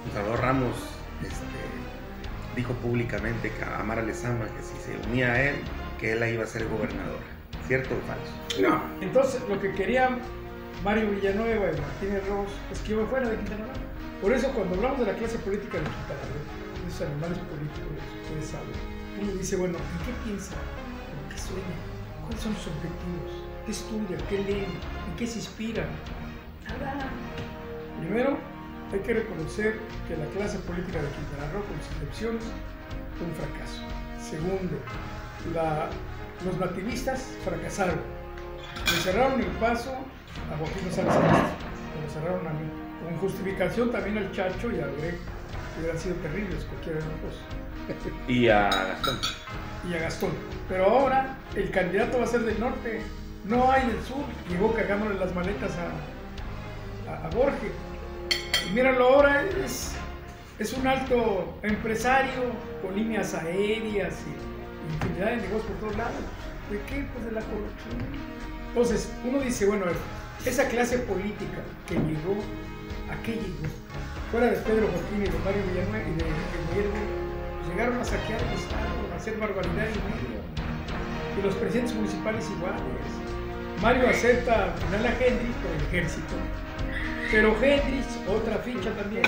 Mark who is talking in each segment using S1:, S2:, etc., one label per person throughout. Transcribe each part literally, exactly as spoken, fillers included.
S1: Salvador Ramos este, dijo públicamente que a Mara Lezama, que si se unía a él, que él la iba a ser gobernadora. ¿Cierto o falso?
S2: No. Entonces, lo que quería Mario Villanueva y Martínez Ros es que yo fuera de Quintana Roo. Por eso, cuando hablamos de la clase política de Quintana Roo, de esos animales políticos, ustedes saben, uno dice, bueno, ¿en qué piensa? ¿En qué sueña? ¿Cuáles son sus objetivos? ¿Qué estudia? ¿Qué leen? ¿En qué se inspiran? Nada. Primero, hay que reconocer que la clase política de Quintana Roo, con sus excepciones, fue un fracaso. Segundo, la, los nativistas fracasaron. Le cerraron el paso a Joaquín González Castro, me lo cerraron a mí. Con justificación también al Chacho y al Greg, que hubieran sido terribles cualquiera de los dos.
S1: Y a Gastón.
S2: Y a Gastón. Pero ahora el candidato va a ser del norte, no hay del sur. Llegó cagándole las maletas a, a, a Borges. Y míralo ahora, es, es un alto empresario con líneas aéreas y infinidad de negocios por todos lados. ¿De qué? Pues de la corrupción. Entonces, uno dice, bueno, a ver, esa clase política que llegó, ¿a qué llegó? Fuera de Pedro Joaquín y de Mario Villanueva y de Miguel, pues llegaron a saquear el Estado, a hacer barbaridad y media. Y los presidentes municipales iguales. Mario acepta al final a Hendrix por el ejército. Pero Hendrix, otra ficha también.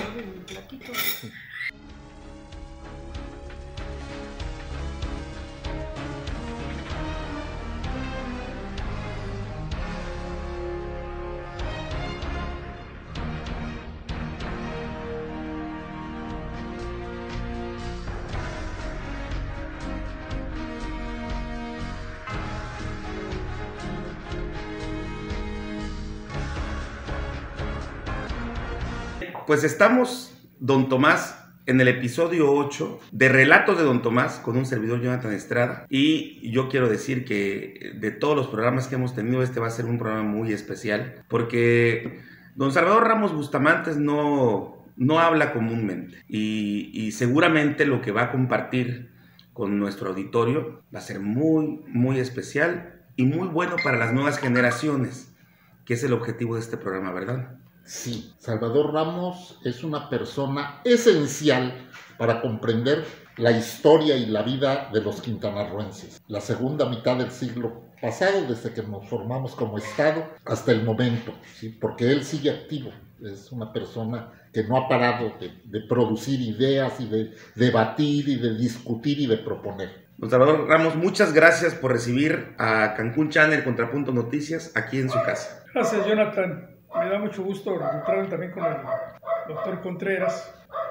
S1: Pues estamos, don Tomás, en el episodio ocho de Relatos de don Tomás con un servidor, Jonathan Estrada, y yo quiero decir que de todos los programas que hemos tenido, este va a ser un programa muy especial porque don Salvador Ramos Bustamantes no, no habla comúnmente y, y seguramente lo que va a compartir con nuestro auditorio va a ser muy, muy especial y muy bueno para las nuevas generaciones, que es el objetivo de este programa, ¿verdad?
S3: Sí, Salvador Ramos es una persona esencial para comprender la historia y la vida de los quintanarroenses. La segunda mitad del siglo pasado, desde que nos formamos como Estado, hasta el momento, ¿sí? Porque él sigue activo. Es una persona que no ha parado de, de producir ideas y de debatir y de discutir y de proponer.
S1: Don Salvador Ramos, muchas gracias por recibir a Cancún Channel Contrapunto Noticias aquí en su casa.
S2: Gracias, Jonathan. Me da mucho gusto encontrarme también con el doctor Contreras.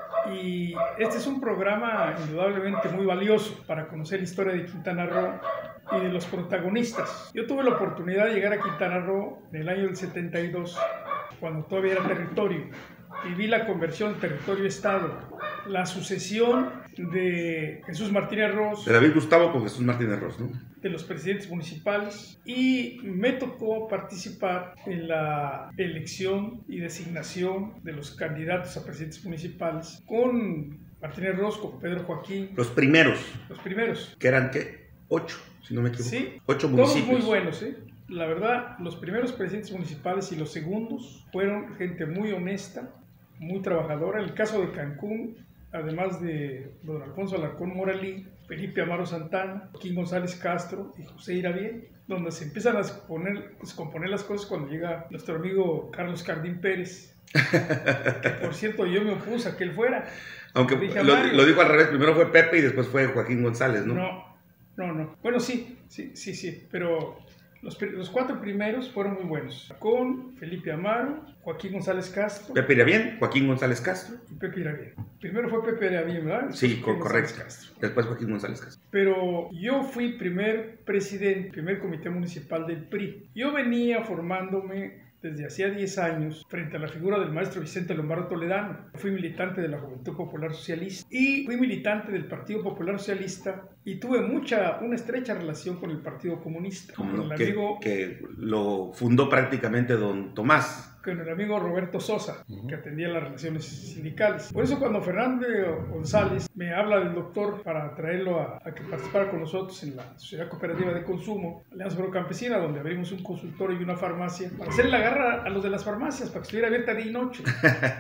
S2: Y este es un programa indudablemente muy valioso para conocer la historia de Quintana Roo y de los protagonistas. Yo tuve la oportunidad de llegar a Quintana Roo en el año del setenta y dos, cuando todavía era territorio, y vi la conversión territorio-estado, la sucesión de Jesús Martínez Ros,
S1: de David Gustavo con Jesús Martínez Ros, ¿no?
S2: De los presidentes municipales, y me tocó participar en la elección y designación de los candidatos a presidentes municipales con Martínez Ros, con Pedro Joaquín.
S1: Los primeros.
S2: Los primeros.
S1: Que eran, ¿qué? Ocho, si no me equivoco.
S2: Sí.
S1: Ocho municipios.
S2: Todos muy buenos, ¿eh? La verdad, los primeros presidentes municipales y los segundos fueron gente muy honesta, muy trabajadora. En el caso de Cancún, además de don Alfonso Alarcón Moralí, Felipe Amaro Santana, Joaquín González Castro y José Irabién, donde se empiezan a descomponer, descomponer las cosas cuando llega nuestro amigo Carlos Cardín Pérez, que por cierto yo me opuse a que él fuera.
S1: Aunque lo, lo dijo al revés, primero fue Pepe y después fue Joaquín González, ¿no?
S2: No, no, no. Bueno, sí, sí, sí, sí, pero los, los cuatro primeros fueron muy buenos. Con Felipe Amaro, Joaquín González Castro.
S1: Pepe Irabién, Joaquín González Castro.
S2: Y Pepe Irabién. Primero fue Pepe Irabién, ¿verdad? Después
S1: sí,
S2: Joaquín
S1: correcto. Después Joaquín González Castro.
S2: Pero yo fui primer presidente, primer comité municipal del P R I. Yo venía formándome desde hacía diez años frente a la figura del maestro Vicente Lombardo Toledano. Fui militante de la Juventud Popular Socialista y fui militante del Partido Popular Socialista y tuve mucha, una estrecha relación con el Partido Comunista.
S1: Como
S2: con el
S1: que,
S2: amigo,
S1: que lo fundó prácticamente don Tomás.
S2: Con el amigo Roberto Sosa, uh-huh. que atendía las relaciones sindicales. Por eso cuando Fernando González me habla del doctor para traerlo a, a que participara con nosotros en la Sociedad Cooperativa de Consumo, Alianza Agrocampesina, donde abrimos un consultorio y una farmacia, para hacerle la garra a los de las farmacias, para que estuviera abierta día y noche.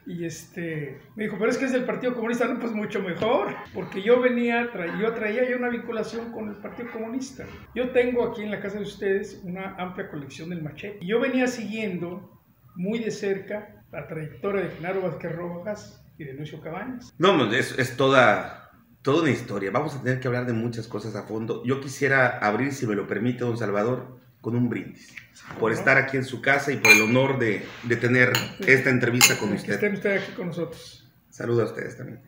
S2: Y este, me dijo, pero es que es del Partido Comunista. No, pues mucho mejor, porque yo venía, tra yo traía ya una vinculación con el Partido Comunista. Yo tengo aquí en la casa de ustedes una amplia colección del Machete. Y yo venía siguiendo muy de cerca la trayectoria de Genaro Vázquez Rojas y de Lucio Cabañas.
S1: No, es, es toda, toda una historia. Vamos a tener que hablar de muchas cosas a fondo. Yo quisiera abrir, si me lo permite, don Salvador, con un brindis. Por estar aquí en su casa y por el honor de, de tener esta entrevista con
S2: que
S1: usted.
S2: Estén ustedes aquí con nosotros.
S1: Saludos a ustedes también.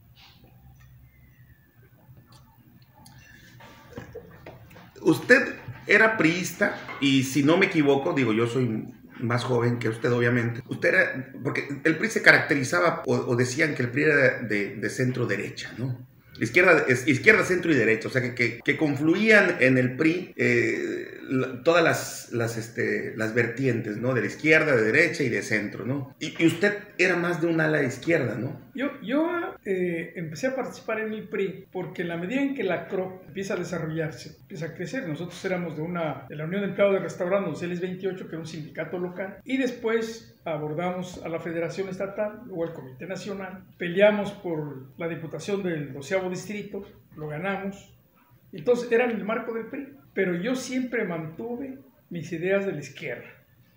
S1: Usted era priista y, si no me equivoco, digo, yo soy más joven que usted, obviamente. Usted era, porque el P R I se caracterizaba, o, o decían que el P R I era de, de centro derecha, ¿no? Izquierda, izquierda, centro y derecha, o sea, que, que, que confluían en el P R I eh, todas las, las, este, las vertientes, ¿no? De la izquierda, de derecha y de centro, ¿no? Y, y usted era más de un ala de izquierda, ¿no?
S2: Yo, yo eh, empecé a participar en el P R I porque en la medida en que la C R O P empieza a desarrollarse, empieza a crecer, nosotros éramos de, una, de la Unión de Empleados de Restaurantes, C L veintiocho, que era un sindicato local, y después abordamos a la Federación Estatal, luego al Comité Nacional, peleamos por la diputación del doceavo distrito, lo ganamos, entonces era en el marco del P R I, pero yo siempre mantuve mis ideas de la izquierda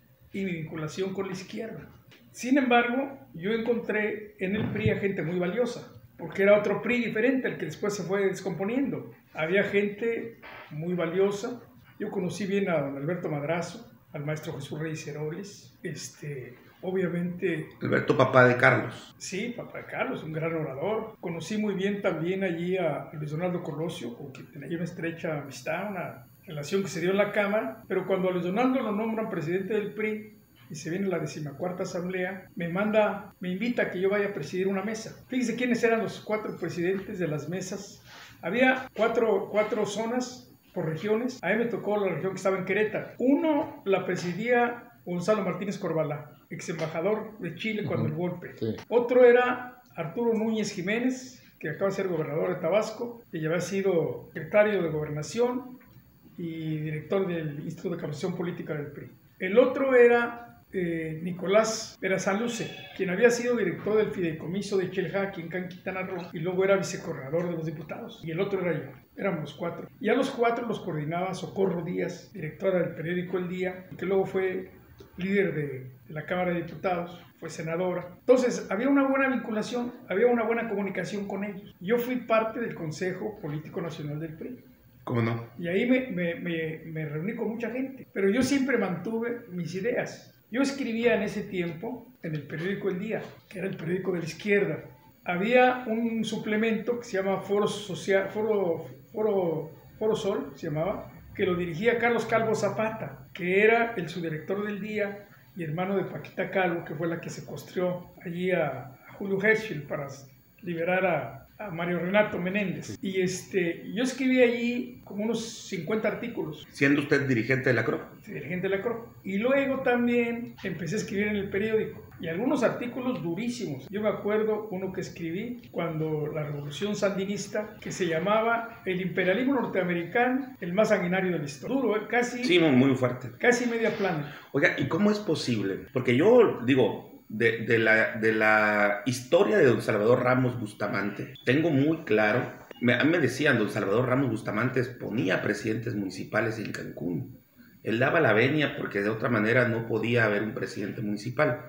S2: y mi vinculación con la izquierda. Sin embargo, yo encontré en el P R I a gente muy valiosa, porque era otro P R I diferente al que después se fue descomponiendo. Había gente muy valiosa. Yo conocí bien a don Alberto Madrazo, al maestro Jesús Reyes Heroles, este, obviamente...
S1: Alberto, papá de Carlos.
S2: Sí, papá de Carlos, un gran orador. Conocí muy bien también allí a Luis Donaldo Colosio, con quien tenía una estrecha amistad, una relación que se dio en la Cámara, pero cuando a Luis Donaldo lo nombran presidente del P R I, y se viene la decimacuarta asamblea, me manda, me invita a que yo vaya a presidir una mesa. Fíjense quiénes eran los cuatro presidentes de las mesas. Había cuatro, cuatro zonas por regiones. A mí me tocó la región que estaba en Querétaro. Uno la presidía Gonzalo Martínez Corbalá, ex embajador de Chile cuando uh-huh. el golpe. Sí. Otro era Arturo Núñez Jiménez, que acaba de ser gobernador de Tabasco, que ya había sido secretario de Gobernación y director del Instituto de Capacitación Política del P R I. El otro era eh, Nicolás Perazaluce, quien había sido director del fideicomiso de Chelhaqui en Quintana Roo y luego era vicecoordinador de los diputados. Y el otro era yo. Éramos los cuatro. Y a los cuatro los coordinaba Socorro Díaz, directora del periódico El Día, que luego fue líder de, de la Cámara de Diputados, fue senadora. Entonces, había una buena vinculación, había una buena comunicación con ellos. Yo fui parte del Consejo Político Nacional del P R I.
S1: ¿Cómo no?
S2: Y ahí me, me, me, me reuní con mucha gente. Pero yo siempre mantuve mis ideas. Yo escribía en ese tiempo en el periódico El Día, que era el periódico de la izquierda. Había un suplemento que se llama Foro Social, Foro, Foro, Foro Sol, se llamaba, que lo dirigía Carlos Calvo Zapata, que era el subdirector del Día y hermano de Paquita Calvo, que fue la que secuestró allí a, a Julio Herschel para liberar a, a Mario Renato Menéndez. Y este, yo escribí allí como unos cincuenta artículos.
S1: ¿Siendo usted dirigente de la C R O?
S2: Dirigente de la C R O. Y luego también empecé a escribir en el periódico. Y algunos artículos durísimos. Yo me acuerdo uno que escribí cuando la revolución sandinista, que se llamaba El imperialismo norteamericano, el más sanguinario de la historia. Duro, ¿eh? Casi...
S1: Sí, muy fuerte.
S2: Casi media plana. Oiga,
S1: ¿y cómo es posible? Porque yo digo... De, de, la, de la historia de don Salvador Ramos Bustamante, tengo muy claro, me, a mí me decían, don Salvador Ramos Bustamante ponía presidentes municipales en Cancún. Él daba la venia porque de otra manera no podía haber un presidente municipal.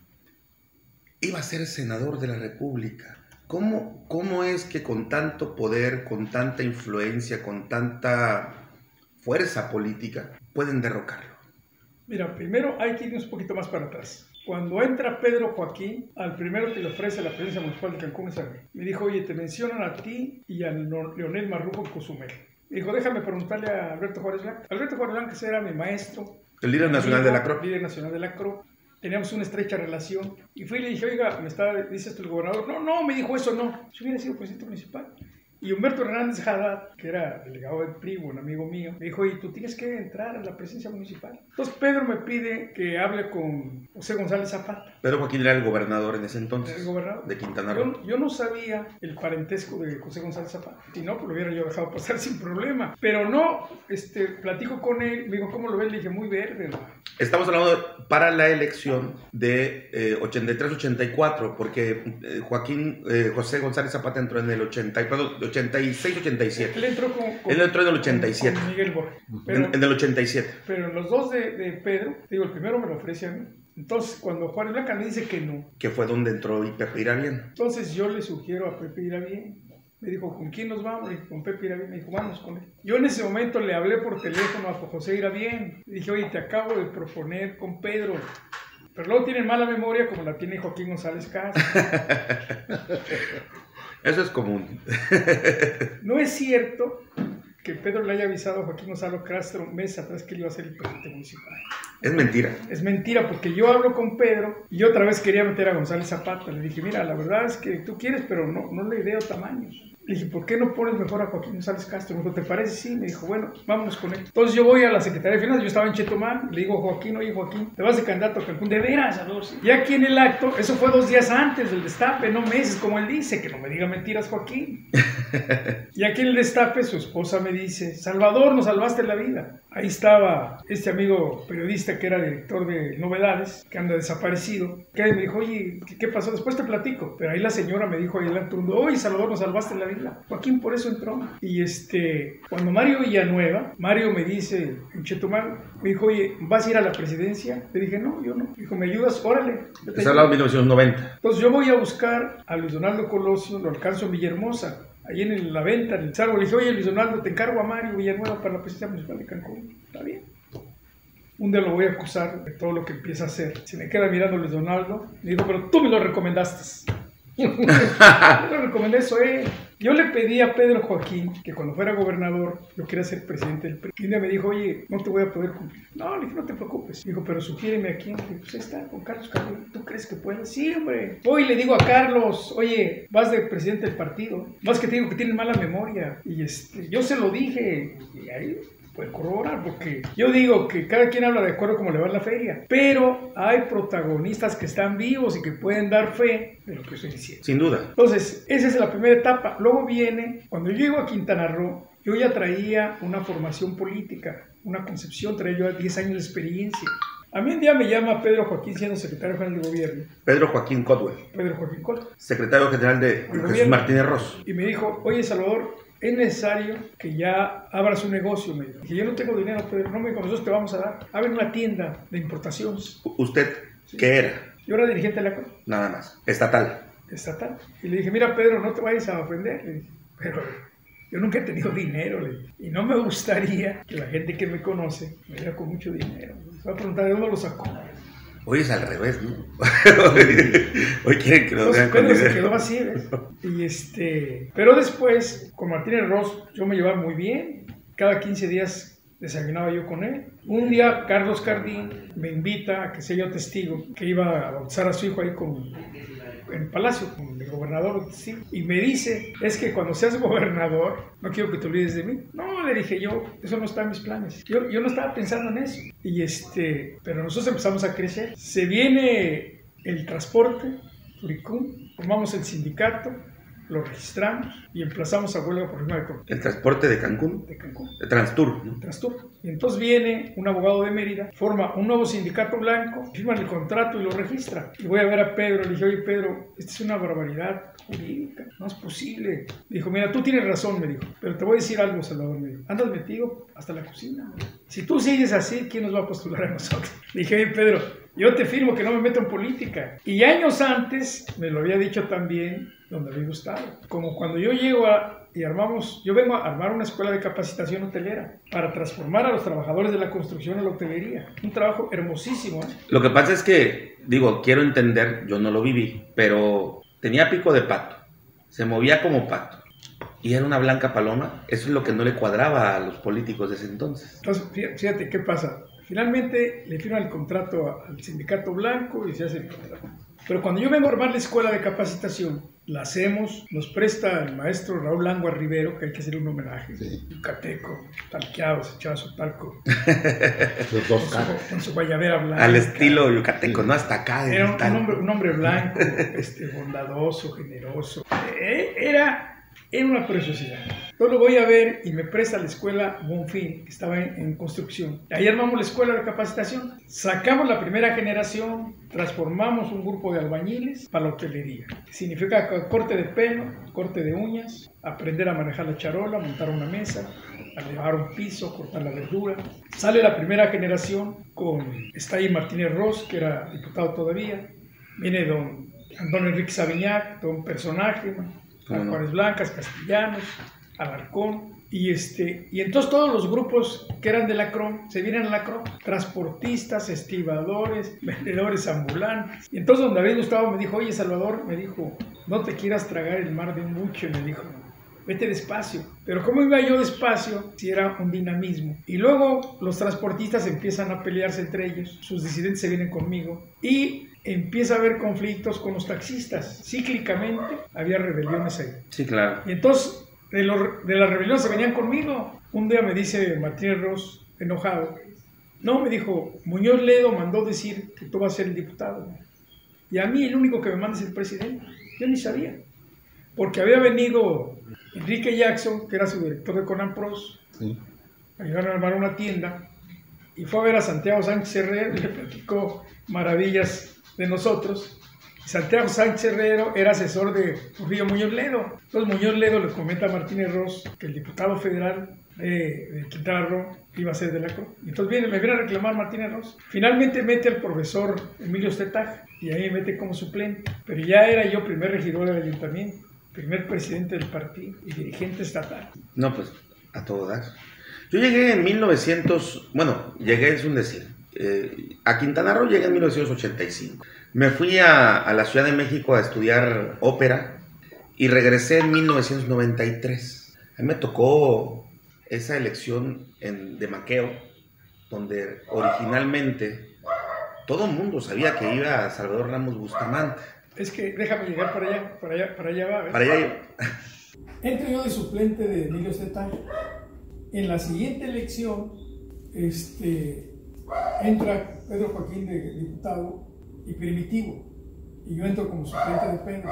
S1: Iba a ser senador de la República. ¿Cómo, cómo es que con tanto poder, con tanta influencia, con tanta fuerza política, pueden derrocarlo?
S2: Mira, primero hay que irnos un poquito más para atrás. Cuando entra Pedro Joaquín, al primero que le ofrece la presidencia municipal de Cancún es a mí. Me dijo, oye, te mencionan a ti y a Leonel Marrujo en Cozumel. Me dijo, déjame preguntarle a Alberto Juárez Blanca. Alberto Juárez Blanca era mi maestro.
S1: El líder nacional de la C R O.
S2: El líder nacional de la C R O. Teníamos una estrecha relación. Y fui y le dije, oiga, me está, dice esto el gobernador. No, no, me dijo eso, no. Si hubiera sido presidente municipal. Y Humberto Hernández Haddad, que era delegado del P R I, un amigo mío, me dijo, oye, tú tienes que entrar a la presidencia municipal. Entonces Pedro me pide que hable con José González Zapata.
S1: Pedro Joaquín era el gobernador en ese entonces.
S2: El gobernador.
S1: De Quintana Roo.
S2: Yo, yo no sabía el parentesco de José González Zapata. Si no, pues lo hubiera yo dejado pasar sin problema. Pero no, este, platico con él, me dijo, ¿cómo lo ves? Le dije, muy verde, ¿no?
S1: Estamos hablando de, para la elección de eh, ochenta y tres ochenta y cuatro, porque eh, Joaquín, eh, José González Zapata entró en el ochenta, perdón, ochenta y seis ochenta y siete.
S2: Él entró con, con,
S1: Él entró en el ochenta y siete.
S2: Con Miguel Borges. Pero,
S1: en, en el ochenta y siete.
S2: Pero los dos de, de Pedro, digo, el primero me lo ofrece a mí. Entonces, cuando Juárez Blanca me dice que no.
S1: Que fue donde entró y Pepe Irabien.
S2: Entonces yo le sugiero a Pepe Irabien. Me dijo, ¿con quién nos vamos? Le dije, con Pepe Irabien. Me dijo, vamos con él. Yo en ese momento le hablé por teléfono a José Irabien. Le dije, oye, te acabo de proponer con Pedro. Pero luego tienen mala memoria como la tiene Joaquín González Castro.
S1: Eso es común.
S2: No es cierto que Pedro le haya avisado a Joaquín González Castro meses atrás que él iba a ser el presidente municipal.
S1: Es mentira.
S2: Es mentira, porque yo hablo con Pedro y otra vez quería meter a González Zapata. Le dije, mira, la verdad es que tú quieres, pero no, no le veo tamaños. Le dije, ¿por qué no pones mejor a Joaquín González Castro? Me dijo, ¿te parece? Sí. Me dijo, bueno, vámonos con él. Entonces yo voy a la Secretaría de Finanzas, yo estaba en Chetumal, le digo a Joaquín, oye Joaquín, te vas de candidato a Cancún, de veras, a dos. Y aquí en el acto, eso fue dos días antes del destape, no meses, como él dice, que no me diga mentiras Joaquín. Y aquí en el destape su esposa me dice, Salvador, nos salvaste la vida. Ahí estaba este amigo periodista que era director de Novedades, que anda desaparecido, que me dijo, oye, ¿qué pasó? Después te platico. Pero ahí la señora me dijo ahí delante, oye, Salvador, nos salvaste la vida. Joaquín por eso entró. Y este, cuando Mario Villanueva, Mario me dice, en Chetumal, me dijo, oye, ¿vas a ir a la presidencia? Le dije, no, yo no. Me dijo, ¿me ayudas? Órale.
S1: Es hablado de mil novecientos noventa.
S2: Entonces yo voy a buscar a Luis Donaldo Colosio, lo alcanzo en Villahermosa. Ahí en la venta, en el salvo, le dije, oye, Luis Donaldo, te encargo a Mario Villanueva para la presidencia municipal de Cancún. Está bien. Un día lo voy a acusar de todo lo que empieza a hacer. Se me queda mirando Luis Donaldo. Le digo, pero tú me lo recomendaste. Yo le recomendé eso, eh. Yo le pedí a Pedro Joaquín que cuando fuera gobernador yo quería ser presidente del P R I. Y un día me dijo, oye, no te voy a poder cumplir. No, le dije, no te preocupes. Dijo, pero sugiéreme a quién. Le dije, pues ahí está, con Carlos Carrillo. ¿Tú crees que puedes? Sí, hombre. Hoy le digo a Carlos, oye, vas de presidente del partido. Más que te digo que tienes mala memoria. Y este, yo se lo dije. Y ahí puede corroborar, porque yo digo que cada quien habla de acuerdo como le va en la feria, pero hay protagonistas que están vivos y que pueden dar fe de lo que estoy diciendo.
S1: Sin duda.
S2: Entonces, esa es la primera etapa. Luego viene, cuando yo llego a Quintana Roo, yo ya traía una formación política, una concepción, traía yo diez años de experiencia. A mí un día me llama Pedro Joaquín, siendo secretario general de gobierno.
S1: Pedro Joaquín Codwell.
S2: Pedro Joaquín Codwell.
S1: Secretario general de Jesús Martínez Ross.
S2: Y me dijo, oye Salvador, es necesario que ya abras un negocio, me dijo. Dije, yo no tengo dinero, Pedro, no me dijo, nosotros te vamos a dar. Abre una tienda de importaciones.
S1: ¿Usted sí. qué era?
S2: Yo era dirigente de la Corte.
S1: Nada más, estatal.
S2: Estatal. Y le dije, mira Pedro, no te vayas a ofender. Le dije, pero yo nunca he tenido dinero, le dije. Y no me gustaría que la gente que me conoce me diera con mucho dinero. Se va a preguntar, ¿de dónde lo sacó?
S1: Hoy es al revés, ¿no? Hoy quieren que nos vean con
S2: dinero. Se quedó así, ¿ves? Y este, pero después, con Martínez Ross, yo me llevaba muy bien. Cada quince días desayunaba yo con él. Un día, Carlos Cardín me invita a que sea yo testigo, que iba a bautizar a su hijo ahí con, en el palacio, con el gobernador. ¿Sí? Y me dice, es que cuando seas gobernador, no quiero que te olvides de mí. No, le dije yo, eso no está en mis planes. Yo, yo no estaba pensando en eso. Y este, pero nosotros empezamos a crecer. Se viene el transporte, Turicún, formamos el sindicato, lo registramos y emplazamos a huelga por firma de Cancún.
S1: ¿El transporte de Cancún?
S2: De Cancún.
S1: De Transtur, ¿no?
S2: Transtur. Y entonces viene un abogado de Mérida, forma un nuevo sindicato blanco, firman el contrato y lo registra. Y voy a ver a Pedro, le dije, oye Pedro, esta es una barbaridad jurídica, no es posible. Me dijo, mira, tú tienes razón, me dijo, pero te voy a decir algo, Salvador, me dijo, andas metido hasta la cocina. Si tú sigues así, ¿quién nos va a postular a nosotros? Le dije, oye Pedro, yo te firmo que no me meto en política. Y años antes me lo había dicho también donde había gustado. Como cuando yo llego a, y armamos, yo vengo a armar una escuela de capacitación hotelera para transformar a los trabajadores de la construcción a la hotelería. Un trabajo hermosísimo, ¿eh?
S1: Lo que pasa es que, digo, quiero entender, yo no lo viví, pero tenía pico de pato, se movía como pato. Y era una blanca paloma. Eso es lo que no le cuadraba a los políticos de ese entonces.
S2: Entonces, fíjate, ¿qué pasa? Finalmente le firman el contrato al sindicato blanco y se hace el contrato. Pero cuando yo vengo a armar la escuela de capacitación, la hacemos, nos presta el maestro Raúl Langua Rivero, que hay que hacerle un homenaje. Sí. Yucateco, talqueado, se echaba su talco.
S3: Los dos
S2: con, su, con su guayabera blanca.
S1: Al estilo yucateco, sí. ¿No? Hasta acá.
S2: Era un, un, hombre, un hombre blanco, este, bondadoso, generoso. Era... Era una preciosidad. Yo lo voy a ver y me presta la escuela Bonfín, que estaba en, en construcción. Ahí armamos la escuela de capacitación. Sacamos la primera generación, transformamos un grupo de albañiles para la hotelería. Significa corte de pelo, corte de uñas, aprender a manejar la charola, montar una mesa, a elevar un piso, cortar la verdura. Sale la primera generación con, está ahí Martínez Ross, que era diputado todavía. Viene don Antonio Enrique Sabiñac, todo un personaje, man. A Juárez Blancas, Castellanos, Alarcón, y, este, y entonces todos los grupos que eran de la C R O M se vienen a la C R O M, transportistas, estibadores, vendedores ambulantes. Y entonces don David Gustavo me dijo, oye Salvador, me dijo, no te quieras tragar el mar de un buche, me dijo, vete despacio. Pero ¿cómo iba yo despacio si era un dinamismo? Y luego los transportistas empiezan a pelearse entre ellos, sus disidentes se vienen conmigo, y empieza a haber conflictos con los taxistas. Cíclicamente había rebeliones ahí.
S1: Sí, claro.
S2: Y entonces de, los, de las rebeliones se venían conmigo. Un día me dice Martínez Ross, enojado, no, me dijo, Muñoz Ledo mandó decir que tú vas a ser el diputado. Y a mí el único que me manda es el presidente. Yo ni sabía. Porque había venido Enrique Jackson, que era su director de Conapros, sí. A llegar a armar una tienda, y fue a ver a Santiago Sánchez Herrero y le platicó maravillas de nosotros. Santiago Sánchez Herrero era asesor de Porfirio Muñoz Ledo. Entonces Muñoz Ledo le comenta a Martínez Ross que el diputado federal de, de Quintana Roo iba a ser de la C R O. Entonces viene, me viene a reclamar Martínez Ross. Finalmente mete al profesor Emilio Stetag y ahí me mete como suplente. Pero ya era yo primer regidor del ayuntamiento, primer presidente del partido y dirigente estatal.
S1: No, pues a todo dar. Yo llegué en mil novecientos, bueno, llegué es un decir. Eh, a Quintana Roo llegué en mil novecientos ochenta y cinco. Me fui a, a la Ciudad de México a estudiar ópera y regresé en mil novecientos noventa y tres. A mí me tocó esa elección en, de Maqueo, donde originalmente todo el mundo sabía que iba a Salvador Ramos Bustamante.
S2: Es que déjame llegar para allá, para allá, para allá va. ¿ves?
S1: Para allá.
S2: Entro yo de suplente de Emilio Stetag. En la siguiente elección, este... entra Pedro Joaquín de diputado y Primitivo, y yo entro como suplente de Pedro.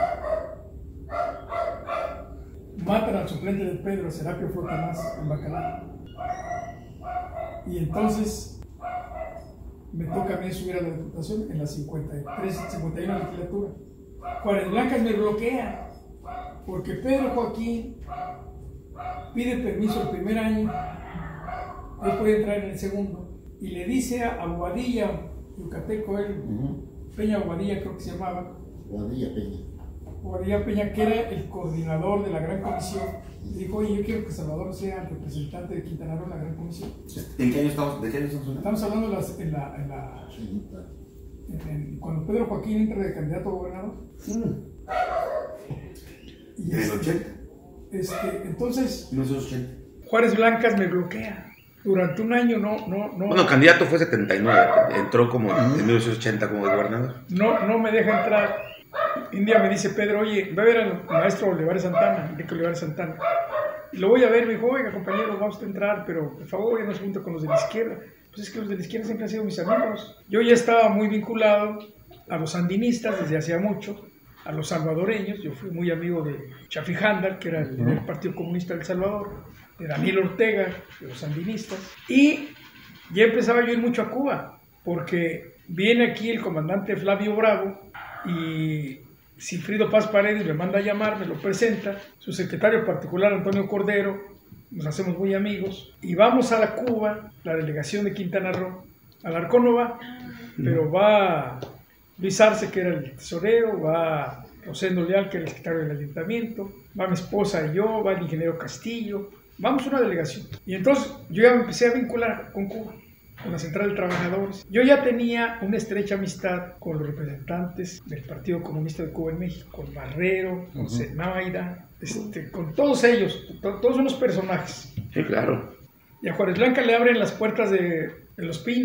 S2: Matan al suplente de Pedro, Serapio Flota más en Bacalar. Y entonces me toca a mí subir a la diputación en la cincuenta y tres, cincuenta y uno legislatura. Juárez Blancas me bloquea porque Pedro Joaquín pide permiso el primer año, él puede entrar en el segundo. Y le dice a Bobadilla, yucateco él, uh-huh. Peña Bobadilla creo que se llamaba.
S3: Bobadilla Peña.
S2: Bobadilla Peña, que era el coordinador de la Gran Comisión. Y dijo, oye, yo quiero que Salvador sea el representante de Quintana Roo en la Gran Comisión.
S1: ¿En qué año estamos? ¿De qué año estamos hablando?
S2: Estamos hablando de las, en la... En la en, en, cuando Pedro Joaquín entra de candidato a gobernador.
S1: Mm.
S2: Y
S1: ¿En el
S2: este,
S1: ochenta?
S2: Este, entonces,
S1: no es ochenta.
S2: Juárez Blancas me bloquea. Durante un año no, no, no...
S1: Bueno, candidato fue setenta y nueve, entró como en mil novecientos ochenta como gobernador.
S2: No, no me deja entrar. Un día me dice Pedro, oye, va a ver al maestro Olivares Santana, Enrique Olivares Santana. Y lo voy a ver, me dijo, oiga compañero, vamos a entrar, pero por favor ya no se junta con los de la izquierda. Pues es que los de la izquierda siempre han sido mis amigos. Yo ya estaba muy vinculado a los sandinistas desde hacía mucho, a los salvadoreños. Yo fui muy amigo de Chafi Handal, que era el del Partido Comunista del Salvador, de Daniel Ortega, de los sandinistas. Y ya empezaba yo a ir mucho a Cuba, porque viene aquí el comandante Flavio Bravo y Cifrido Paz Paredes me manda a llamar, me lo presenta, su secretario particular Antonio Cordero, nos hacemos muy amigos, y vamos a la Cuba, la delegación de Quintana Roo. Alarcón no va, pero va Luis Arce, que era el tesorero, va Rosendo Leal, que era el secretario del ayuntamiento, va mi esposa y yo, va el ingeniero Castillo, vamos a una delegación. Y entonces yo ya me empecé a vincular con Cuba, con la Central de Trabajadores. Yo ya tenía una estrecha amistad con los representantes del Partido Comunista de Cuba en México, con Barrero, con uh-huh. Zenaida, este, con todos ellos, to- todos unos personajes.
S1: Sí, claro.
S2: Y a Juárez Blanca le abren las puertas de, de Los Pinos.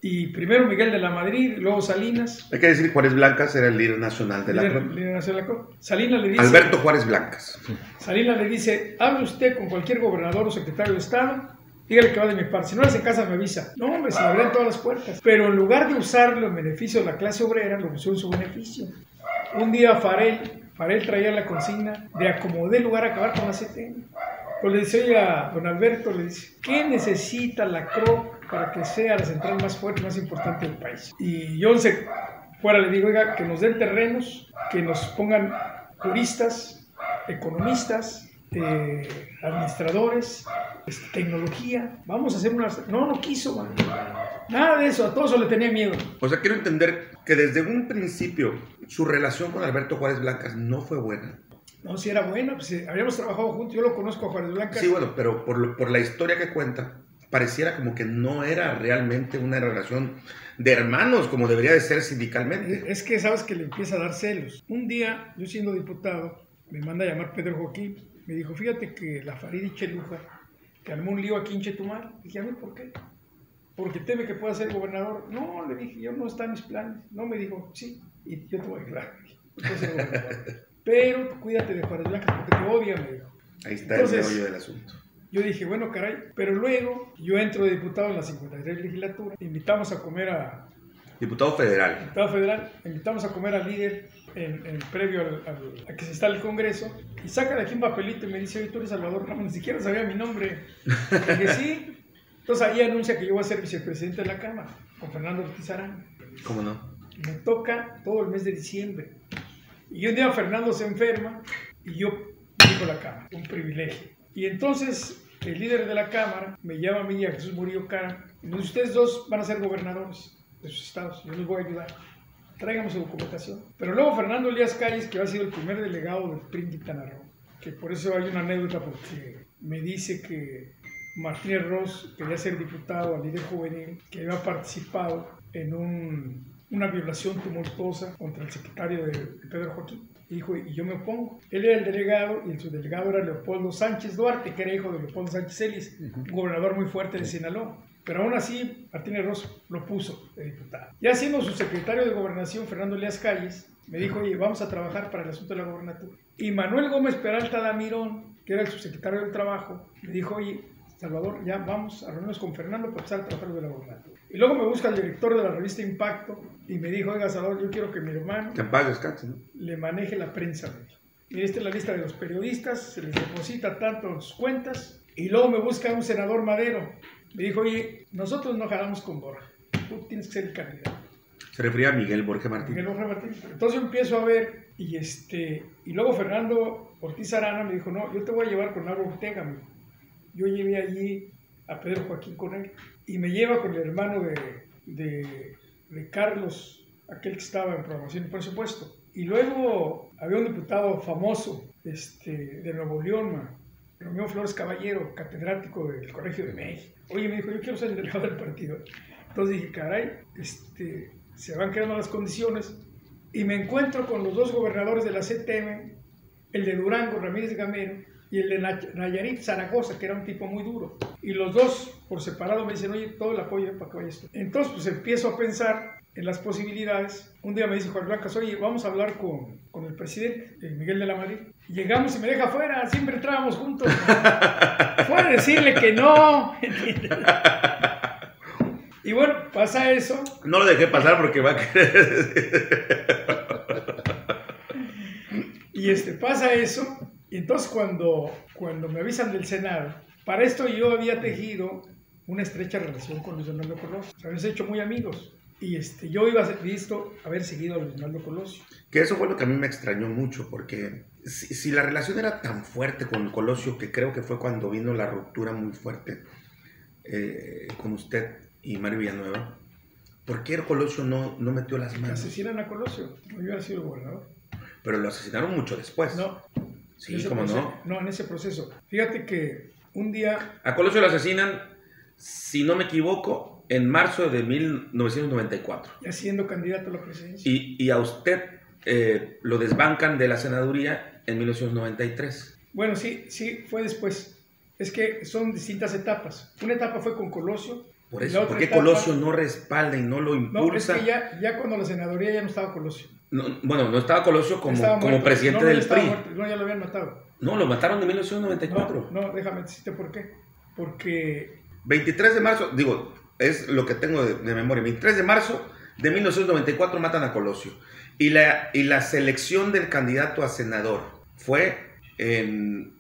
S2: Y primero Miguel de la Madrid, luego Salinas.
S1: Hay que decir Juárez Blancas era el líder nacional de la
S2: líder,
S1: C R O.
S2: líder nacional de la C R O. Salinas le dice...
S1: Alberto Juárez Blancas.
S2: Salinas le dice, hable usted con cualquier gobernador o secretario de Estado, dígale que va de mi parte. Si no le hace caso, me avisa. No, hombre, se le abren todas las puertas. Pero en lugar de usarlo en beneficio de la clase obrera, lo usó en su beneficio. Un día Farel, Farel traía la consigna de acomodé lugar a acabar con la C T M. Pues le dice, oye, a don Alberto, le dice, ¿qué necesita la C R O para que sea la central más fuerte y más importante del país? Y yo, se, fuera, le digo, oiga, que nos den terrenos, que nos pongan juristas, economistas, eh, administradores, este, tecnología. Vamos a hacer una... No, no quiso, man. Nada de eso, a todo eso le tenía miedo.
S1: O sea, quiero entender que desde un principio su relación con Alberto Juárez Blancas no fue buena.
S2: No, si era buena, pues eh, habíamos trabajado juntos, yo lo conozco a Juárez Blancas.
S1: Sí, bueno, pero por, lo, por la historia que cuenta, pareciera como que no era realmente una relación de hermanos como debería de ser sindicalmente.
S2: Es que sabes que le empieza a dar celos. Un día, yo siendo diputado, me manda a llamar Pedro Joaquín, me dijo, fíjate que la Faridi Cheluja que armó un lío aquí en Chetumal. Dije, a mí, ¿por qué? Porque teme que pueda ser gobernador. No, le dije, yo no está en mis planes. No, me dijo, sí, y yo te voy a ayudar. Puedo ser gobernador. Pero cuídate de Juárez Blancas porque te odia, me dijo.
S1: Ahí está. Entonces, el meollo del asunto.
S2: Yo dije, bueno, caray, pero luego yo entro de diputado en la cincuenta y tres legislatura, invitamos a comer a...
S1: Diputado federal.
S2: Diputado federal, invitamos a comer al líder en, en previo al, al, a que se instale el Congreso, y saca de aquí un papelito y me dice, oye, tú eres Salvador Ramos, ni siquiera sabía mi nombre. Y dije, sí. Entonces ahí anuncia que yo voy a ser vicepresidente de la Cámara, con Fernando Ortiz Arana.
S1: ¿Cómo no?
S2: Y me toca todo el mes de diciembre. Y un día Fernando se enferma y yo dirijo la Cámara, un privilegio. Y entonces el líder de la Cámara me llama a mí y a Jesús Murillo Cara, y me dice, ustedes dos van a ser gobernadores de sus estados, yo les voy a ayudar, tráigame su documentación. Pero luego Fernando Elías Calles, que ha sido el primer delegado del P R I en Quintana Roo, que por eso hay una anécdota, porque me dice que Martínez Ross quería ser diputado al líder juvenil, que había participado en un, una violación tumultuosa contra el secretario de, de Pedro Joaquín. Y dijo, y yo me opongo. Él era el delegado y el subdelegado era Leopoldo Sánchez Duarte, que era hijo de Leopoldo Sánchez Celis, un gobernador muy fuerte de Sinaloa. Pero aún así, Martínez Ross lo puso de diputado. Ya siendo su secretario de Gobernación, Fernando Elías Calles, me dijo, oye, vamos a trabajar para el asunto de la gobernatura. Y Manuel Gómez Peralta Damirón, que era el subsecretario del Trabajo, me dijo, oye, Salvador, ya vamos a reunirnos con Fernando para empezar a trabajar de la gobernatura. Y luego me busca el director de la revista Impacto y me dijo, oiga, Salvador, yo quiero que mi hermano
S1: que pague descanso, ¿no?
S2: le maneje la prensa. Y esta es la lista de los periodistas, se les deposita tanto en sus cuentas. Y luego me busca un senador Madero. Me dijo, oye, nosotros no jalamos con Borja, tú tienes que ser el candidato.
S1: Se refería a Miguel Borja Martínez.
S2: Miguel Borja Martínez. Entonces yo empiezo a ver, y este y luego Fernando Ortiz Arana me dijo, no, yo te voy a llevar con Álvaro Ortega, amigo. Yo llevé allí a Pedro Joaquín con él, y me lleva con el hermano de, de, de Carlos, aquel que estaba en programación y presupuesto. Y luego había un diputado famoso este, de Nuevo León, man, Romeo Flores Caballero, catedrático del Colegio de México. Oye, me dijo, yo quiero ser el delegado del partido. Entonces dije, caray, este, se van creando las condiciones, y me encuentro con los dos gobernadores de la C T M, el de Durango, Ramírez Gamero, y el de Nayarit, Zaragoza, que era un tipo muy duro. Y los dos, por separado, me dicen, oye, todo el apoyo para que vayas tú. Entonces, pues empiezo a pensar en las posibilidades. Un día me dice Juan Blancas, oye, vamos a hablar con, con el presidente, eh, Miguel de la Madrid. Y llegamos y me deja afuera, siempre entrábamos juntos. Fue a decirle que no. Y bueno, pasa eso.
S1: No lo dejé pasar porque va a querer.
S2: Y este, pasa eso. Y entonces cuando, cuando me avisan del Senado, para esto yo había tejido una estrecha relación con Luis Donaldo Colosio. Nos habíamos hecho muy amigos. Y este, yo iba listo a haber seguido a Luis Donaldo Colosio.
S1: Que eso fue lo que a mí me extrañó mucho, porque si, si la relación era tan fuerte con Colosio, que creo que fue cuando vino la ruptura muy fuerte eh, con usted y Mario Villanueva, ¿por qué Colosio no, no metió las manos?
S2: Asesinan a Colosio, no hubiera sido el gobernador.
S1: Pero lo asesinaron mucho después.
S2: No.
S1: Sí, ¿cómo no?
S2: No, en ese proceso. Fíjate que un día...
S1: A Colosio lo asesinan, si no me equivoco, en marzo de mil novecientos noventa y cuatro.
S2: Ya siendo candidato a la presidencia.
S1: Y, y a usted eh, lo desbancan de la senaduría en mil novecientos noventa y tres.
S2: Bueno, sí, sí, fue después. Es que son distintas etapas. Una etapa fue con Colosio,
S1: Por
S2: Y
S1: eso,
S2: la
S1: ¿por
S2: otra
S1: qué
S2: etapa-
S1: Colosio no respalda y no lo
S2: No, es
S1: impulsa?
S2: que ya, ya cuando la senaduría ya no estaba Colosio.
S1: No, bueno, no estaba Colosio como,
S2: Estaba
S1: como
S2: muerto.
S1: presidente
S2: No, no, ya
S1: del
S2: estaba
S1: P R I.
S2: muerto. No, ya lo habían matado.
S1: No, lo mataron en mil novecientos noventa y cuatro.
S2: No, no, déjame decirte por qué. Porque
S1: veintitrés de marzo, digo, es lo que tengo de, de memoria. veintitrés de marzo de mil novecientos noventa y cuatro matan a Colosio. Y la, y la selección del candidato a senador fue en,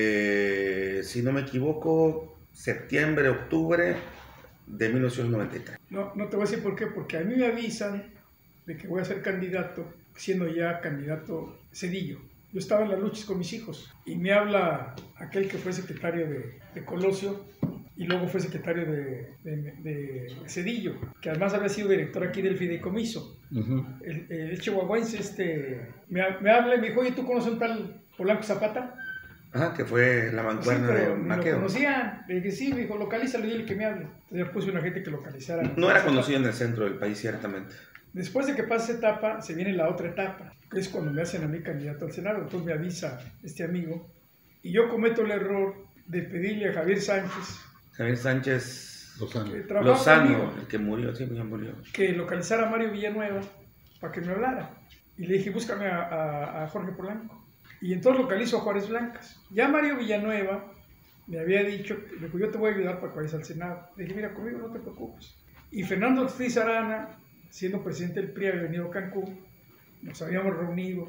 S1: eh, si no me equivoco, septiembre, octubre de mil novecientos noventa y tres.
S2: no, no te voy a decir por qué. Porque a mí me avisan de que voy a ser candidato, siendo ya candidato Cedillo. Yo estaba en las luchas con mis hijos y me habla aquel que fue secretario de, de Colosio y luego fue secretario de, de, de Cedillo, que además había sido director aquí del fideicomiso.
S3: Uh-huh.
S2: El, el chihuahuense este, me, me habla y me dijo, oye, ¿tú conoces a un tal Polanco Zapata?
S1: Ajá, que fue la
S2: Sí,
S1: mancuerna
S2: pero
S1: de
S2: ni lo
S1: Maqueo.
S2: conocía. Le dije, sí, me dijo, localízalo y dile que me hable. Entonces ya puse una gente que localizara.
S1: No era conocido en el centro del país, ciertamente.
S2: Después de que pase esa etapa, se viene la otra etapa, que es cuando me hacen a mí candidato al Senado. Entonces me avisa este amigo y yo cometo el error de pedirle a Javier Sánchez,
S1: Javier Sánchez
S3: Lozano.
S2: que trabajaba
S1: Lozano,
S2: conmigo,
S1: el que murió, sí, ya murió.
S2: que localizara a Mario Villanueva para que me hablara. Y le dije, búscame a, a, a Jorge Polanco. Y entonces localizo a Juárez Blancas. Ya Mario Villanueva me había dicho, le dijo, yo te voy a ayudar para que vayas al Senado. Le dije, mira, conmigo no te preocupes. Y Fernando Ortiz Arana, siendo presidente del P R I, había venido a Cancún, nos habíamos reunido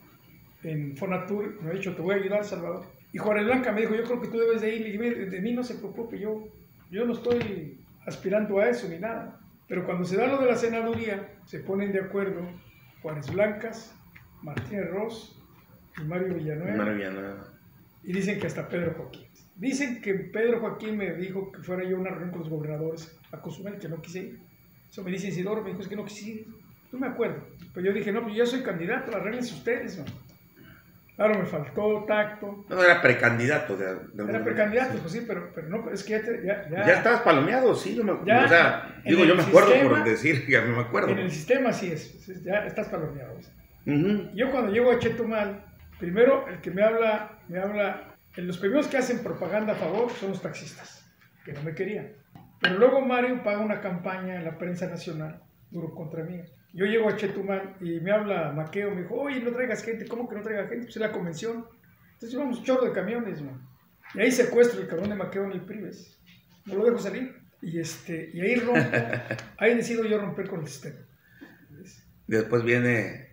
S2: en Fonatur, me había dicho, te voy a ayudar, Salvador. Y Juárez Blanca me dijo, yo creo que tú debes de ir. Le dije, "Mire, de mí no se preocupe, yo, yo no estoy aspirando a eso ni nada. Pero cuando se da lo de la senaduría, se ponen de acuerdo Juárez Blancas, Martínez Ross y Mario Villanueva.
S1: Mario Villanueva.
S2: Y dicen que hasta Pedro Joaquín. Dicen que Pedro Joaquín me dijo que fuera yo a una reunión con los gobernadores a Cozumel, que no quise ir. Eso me dice Isidoro, me dijo, es que no quise ir. No me acuerdo. Pero yo dije, no, pues yo soy candidato, arréglense ustedes, ¿no? Claro, me faltó tacto.
S1: No, era precandidato. De, de
S2: Era precandidato, pues sí, pero, pero no, es que ya, te, ya, ya,
S1: Ya estabas palomeado, sí, yo me
S2: Ya,
S1: o sea,
S2: en
S1: digo,
S2: el
S1: yo me acuerdo
S2: sistema-
S1: por decir que me acuerdo.
S2: en el sistema sí es, pues, ya estás palomeado.
S1: Ujú.
S2: Yo cuando llego a Chetumal, primero el que me habla, me habla, los primeros que hacen propaganda a favor son los taxistas, que no me querían. Pero luego Mario paga una campaña en la prensa nacional, duro contra mí. Yo llego a Chetumal y me habla Maqueo, me dijo, oye, no traigas gente. ¿Cómo que no traigas gente? Pues es la convención. Entonces llevamos un chorro de camiones, man. Y ahí secuestro el cabrón de Maqueo en el P R I, ¿ves? No lo dejo salir. Y, este, y ahí rompo, ahí decido yo romper con el sistema. ¿Ves?
S1: Después viene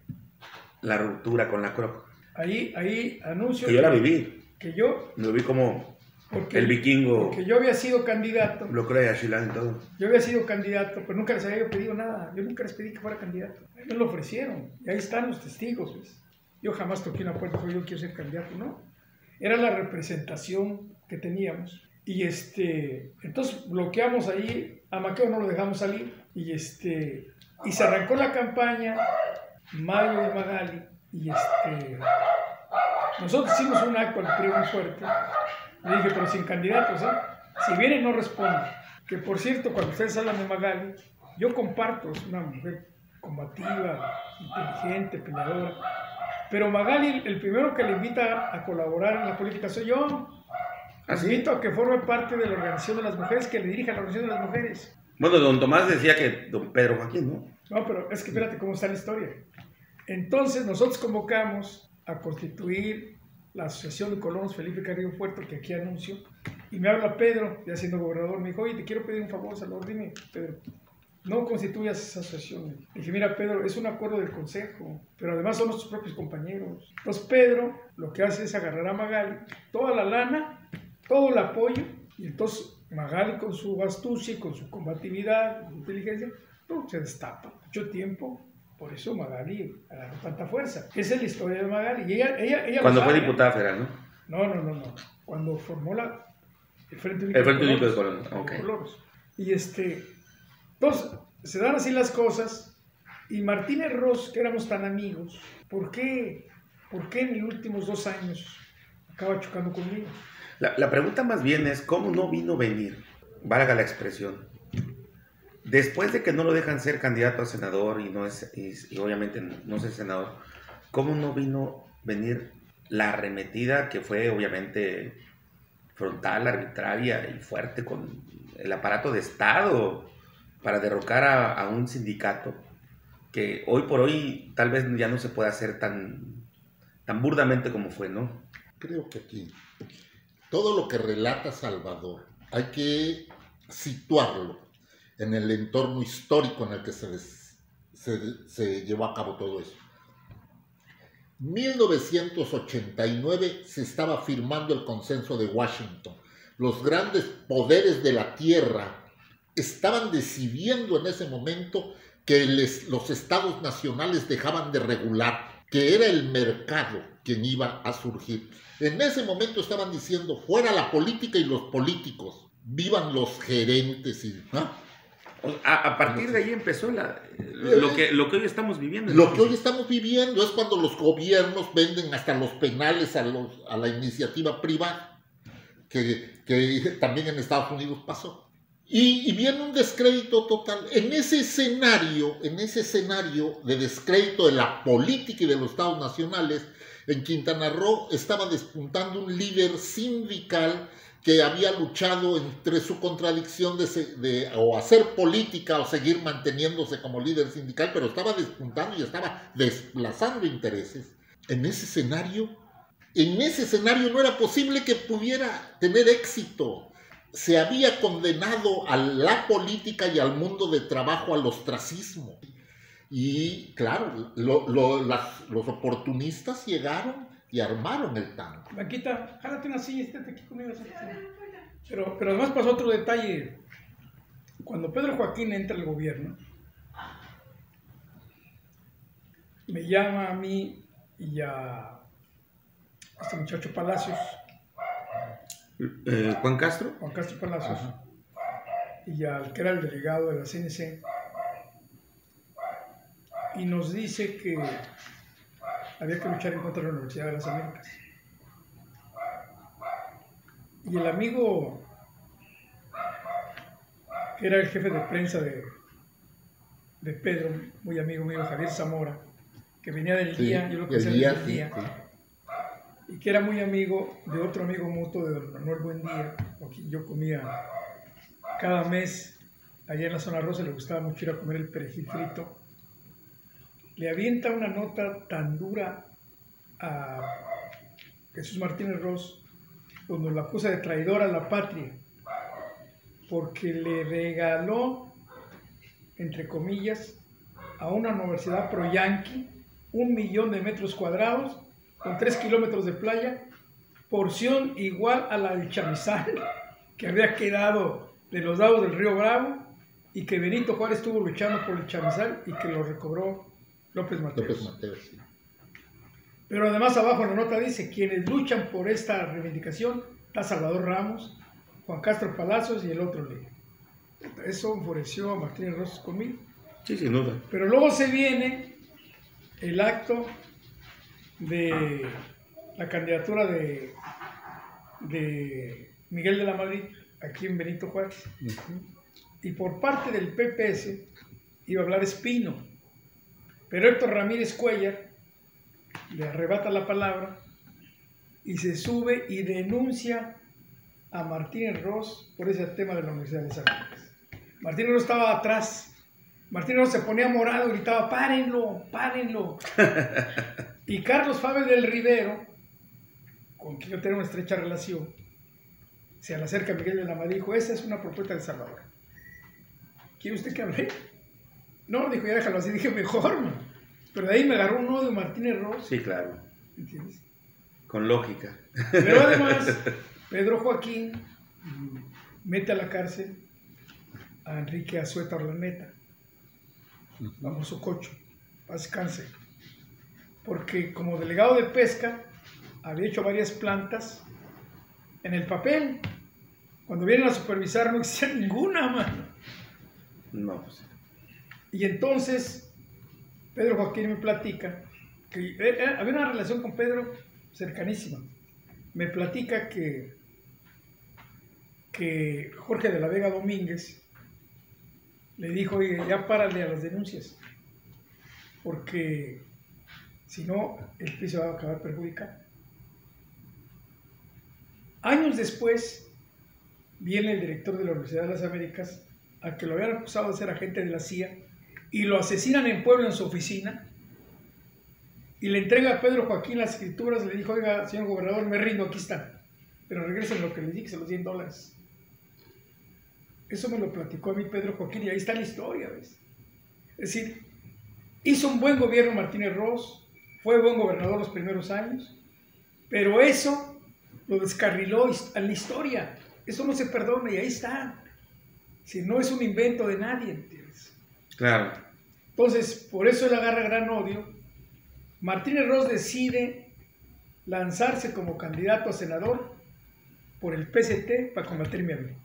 S1: la ruptura con la Croc.
S2: Ahí, ahí anuncio
S1: Que yo la viví.
S2: que yo,
S1: Lo vi como
S2: porque,
S1: el vikingo,
S2: porque yo había sido candidato,
S1: bloqueo de Ashilán y todo.
S2: yo había sido candidato, pero nunca les había yo pedido nada. Yo nunca les pedí que fuera candidato. A mí me lo ofrecieron. Y ahí están los testigos, ¿ves? Yo jamás toqué una puerta y dije, yo quiero ser candidato, no. Era la representación que teníamos. Y este, entonces bloqueamos ahí, a Maqueo no lo dejamos salir. Y este, y se arrancó la campaña, Mario y Magali. Y este, nosotros hicimos un acto al P R I muy fuerte. Le dije, pero sin candidatos, ¿eh? Si viene, no responde. Que por cierto, cuando ustedes hablan de Magali, yo comparto, es una mujer combativa, inteligente, peleadora. Pero Magali, el primero que le invita a colaborar en la política soy yo.
S1: ¿Ah, sí?
S2: Invito a que forme parte de la organización de las mujeres, que le dirija la organización de las mujeres.
S1: Bueno, don Tomás decía que don Pedro Joaquín, ¿no?
S2: No, pero es que fíjate cómo está la historia. Entonces nosotros convocamos a constituir la Asociación de Colonos Felipe Carrillo Puerto, que aquí anuncio, y me habla Pedro, ya siendo gobernador, me dijo, oye, te quiero pedir un favor, Salvador, dime, Pedro, no constituyas esa asociación. Le dije, mira, Pedro, es un acuerdo del Consejo, pero además son nuestros propios compañeros. Entonces Pedro lo que hace es agarrar a Magali, toda la lana, todo el apoyo, y entonces Magali con su astucia y con su combatividad, con su inteligencia, ¡pum!, se destapa. Mucho tiempo. Por eso Magali agarró tanta fuerza. Esa es la historia de Magali. Y ella, ella, ella
S1: Cuando
S2: lo
S1: fue
S2: sabe.
S1: diputada federal, ¿no?
S2: No, no, no, no. Cuando formó la, el Frente Único
S1: El Frente
S2: de
S1: Único de
S2: Colonos.
S1: Colonos, ok.
S2: Colonos. Y este, entonces, se dan así las cosas. Y Martínez Ross, que éramos tan amigos, ¿por qué, por qué en los últimos dos años acaba chocando conmigo?
S1: La, la pregunta más bien es, ¿cómo no vino venir? Valga la expresión. Después de que no lo dejan ser candidato a senador y, no es, y, y obviamente no es el senador, ¿cómo no vino venir la arremetida que fue obviamente frontal, arbitraria y fuerte con el aparato de Estado para derrocar a, a un sindicato que hoy por hoy tal vez ya no se puede hacer tan, tan burdamente como fue, ¿no?
S3: Creo que aquí todo lo que relata Salvador hay que situarlo en el entorno histórico en el que se, des, se, se llevó a cabo todo eso. mil novecientos ochenta y nueve se estaba firmando el Consenso de Washington. Los grandes poderes de la Tierra estaban decidiendo en ese momento que les, los estados nacionales dejaban de regular, que era el mercado quien iba a surgir. En ese momento estaban diciendo, fuera la política y los políticos, vivan los gerentes. Y, ¿no?
S1: A, a partir de ahí empezó la, lo, que, lo que hoy estamos viviendo.
S3: Lo que hoy estamos viviendo es cuando los gobiernos venden hasta los penales a, los, a la iniciativa privada, que, que también en Estados Unidos pasó. Y, y viene un descrédito total. En ese escenario, en ese escenario de descrédito de la política y de los estados nacionales, en Quintana Roo estaba despuntando un líder sindical que había luchado entre su contradicción de, de o hacer política o seguir manteniéndose como líder sindical, pero estaba despuntando y estaba desplazando intereses. En ese escenario, en ese escenario no era posible que pudiera tener éxito. Se había condenado a la política y al mundo de trabajo al ostracismo. Y claro, lo, lo, las, los oportunistas llegaron y armaron el tango.
S2: Blanquita, jálate una silla, estate aquí conmigo. Pero, pero además pasó otro detalle. Cuando Pedro Joaquín entra al gobierno, me llama a mí y a este muchacho Palacios.
S1: Eh, ¿Juan Castro?
S2: Juan Castro Palacios. Ajá. Y al que era el delegado de la C N C. Y nos dice que había que luchar en contra de la Universidad de las Américas. Y el amigo, que era el jefe de prensa de, de Pedro, muy amigo mío, Javier Zamora, que venía del
S3: sí,
S2: día, yo lo conocía
S3: día,
S2: del día,
S3: sí, sí.
S2: Y que era muy amigo de otro amigo mutuo de don Manuel Buendía, con quien yo comía cada mes allá en la zona rosa, le gustaba mucho ir a comer el perejil frito. Le avienta una nota tan dura a Jesús Martínez Ros, donde lo acusa de traidor a la patria, porque le regaló, entre comillas, a una universidad pro-yanqui un millón de metros cuadrados con tres kilómetros de playa, porción igual a la del Chamizal, que había quedado de los lados del río Bravo, y que Benito Juárez estuvo luchando por el Chamizal y que lo recobró López Mateos.
S3: López Mateos, sí.
S2: Pero además abajo en la nota dice, quienes luchan por esta reivindicación, está Salvador Ramos, Juan Castro Palacios y el otro líder. Eso enfureció a Martínez Rosas conmigo.
S1: Sí, sin duda.
S2: Pero luego se viene el acto de la candidatura de, de Miguel de la Madrid aquí en Benito Juárez. Uh-huh. Y por parte del P P S iba a hablar Espino, pero Héctor Ramírez Cuellar le arrebata la palabra y se sube y denuncia a Martínez Ros por ese tema de la Universidad de las Américas. Martínez Ros estaba atrás. Martínez Ros se ponía morado y gritaba, párenlo, párenlo. Y Carlos Fabel del Rivero, con quien yo tengo una estrecha relación, se le acerca a Miguel de la Madrid y dijo, esa es una propuesta de Salvador. ¿Quiere usted que hable? No, dijo, ya déjalo así. Dije, mejor, man. Pero de ahí me agarró un odio Martínez Ros.
S1: Sí, claro.
S2: ¿Entiendes?
S1: Con lógica.
S2: Pero además, Pedro Joaquín mete a la cárcel a Enrique Azueta Orlaneta, famoso Cocho, paz descanse, porque como delegado de pesca había hecho varias plantas en el papel. Cuando vienen a supervisar no existía ninguna, mano.
S1: No, pues.
S2: Y entonces Pedro Joaquín me platica que era, había una relación con Pedro cercanísima. Me platica que, que Jorge de la Vega Domínguez le dijo, oye, ya párale a las denuncias, porque si no, el P R I se va a acabar perjudicando. Años después, viene el director de la Universidad de las Américas, a que lo habían acusado de ser agente de la C I A, y lo asesinan en Puebla en su oficina, y le entrega a Pedro Joaquín las escrituras, le dijo, oiga, señor gobernador, me rindo, aquí están, pero regresen lo que le dije, se los cien dólares. Eso me lo platicó a mí Pedro Joaquín, y ahí está la historia, ¿ves? Es decir, hizo un buen gobierno Martínez Ros, fue buen gobernador los primeros años, pero eso lo descarriló en la historia. Eso no se perdona y ahí está. Si no es un invento de nadie, ¿entiendes?
S1: Claro.
S2: Entonces, por eso él agarra gran odio. Martínez Ros decide lanzarse como candidato a senador por el P S T para combatirme a mí.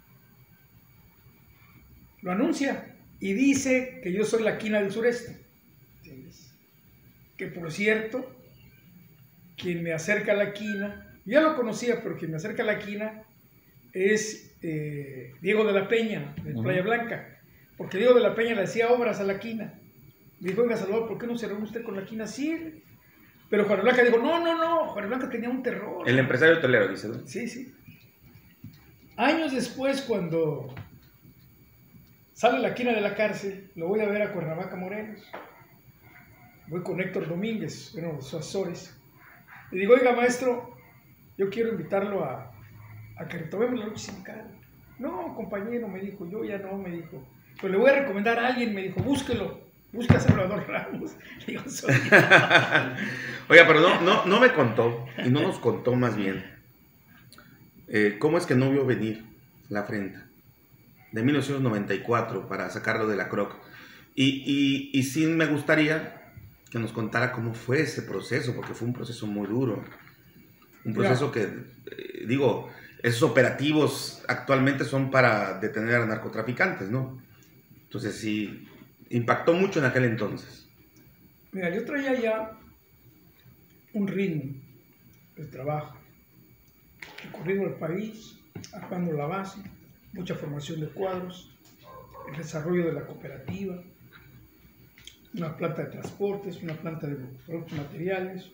S2: Lo anuncia y dice que yo soy la quina del sureste. ¿Entiendes? Que por cierto, quien me acerca a la quina, ya lo conocía, pero quien me acerca a la quina es eh, Diego de la Peña, de uh-huh. Playa Blanca, porque Diego de la Peña le hacía obras a la quina. Me dijo, oiga, Salvador, ¿por qué no se reúne usted con la quina? Sí. Pero Juan Blanca dijo, no, no, no, Juan Blanca tenía un terror.
S1: El empresario hotelero, dice, ¿no?
S2: Sí, sí. Años después, cuando sale la quina de la cárcel, lo voy a ver a Cuernavaca, Morelos. Voy con Héctor Domínguez, uno de los Azores. Le digo, oiga, maestro, yo quiero invitarlo a, a que retomemos la lucha sindical. No, compañero, me dijo, yo ya no, me dijo. Pero le voy a recomendar a alguien, me dijo, búsquelo. Busca a Salvador Ramos. Le digo, soy yo.
S1: Oiga, pero no, no, no me contó, y no nos contó más bien, eh, cómo es que no vio venir la afrenta de mil novecientos noventa y cuatro para sacarlo de la Croc. Y, y, y sí me gustaría que nos contara cómo fue ese proceso, porque fue un proceso muy duro. Un proceso que, eh, digo, esos operativos actualmente son para detener a narcotraficantes, ¿no? Entonces sí, impactó mucho en aquel entonces.
S2: Mira, yo traía ya un ritmo de trabajo, recorriendo el país, armando la base, mucha formación de cuadros, el desarrollo de la cooperativa, una planta de transportes, una planta de productos materiales.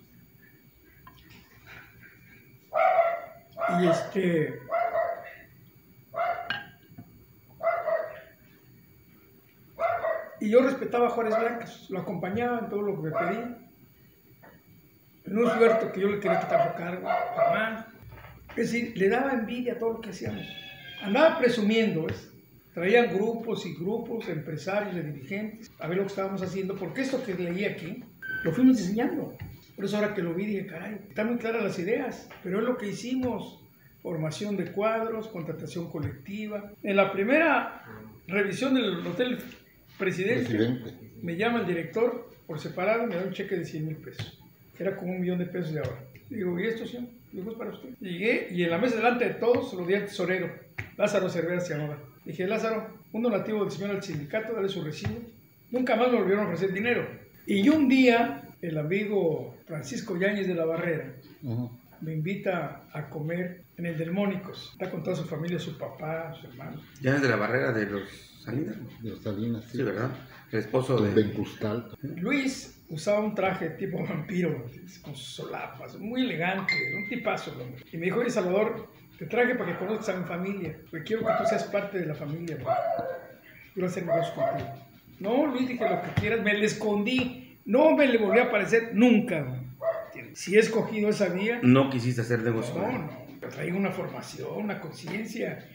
S2: Y este... Y yo respetaba a Juárez Blancas, lo acompañaba en todo lo que me pedía. No es cierto que yo le quería quitar su cargo, jamás. Es decir, le daba envidia a todo lo que hacíamos. Andaba presumiendo, ¿ves? Traían grupos y grupos, empresarios, de dirigentes, a ver lo que estábamos haciendo, porque esto que leí aquí, lo fuimos diseñando. Por eso ahora que lo vi dije, caray, están muy claras las ideas, pero es lo que hicimos. Formación de cuadros, contratación colectiva. En la primera revisión del Hotel Presidente, Presidente, me llama el director por separado y me da un cheque de cien mil pesos. Era como un millón de pesos de ahora. Digo, ¿y esto, señor? Digo, es para usted. Llegué y en la mesa delante de todos se lo di al tesorero. Lázaro Cervera se llamaba. Dije, Lázaro, un donativo del señor al sindicato, dale su recibo. Nunca más me volvieron a ofrecer dinero. Y un día, el amigo Francisco Yáñez de la Barrera uh-huh. me invita a comer en el Delmónicos. Está con toda su familia, su papá, su hermano.
S1: Yáñez de la Barrera de los Salinas.
S3: De los Salinas, sí.
S1: Sí, ¿verdad? El esposo de...
S3: Bencustal.
S2: Luis usaba un traje tipo vampiro, con solapas, muy elegante, un tipazo. ¿No? Y me dijo, oye, Salvador, te traje para que conozcas a mi familia, porque quiero que tú seas parte de la familia. ¿No? Quiero hacer negocios contigo. No, Luis, dije lo que quieras, me le escondí. No me le volví a aparecer nunca. ¿No? Si he escogido esa vía...
S1: No quisiste hacer negocios.
S2: No, no, traigo una formación, una conciencia.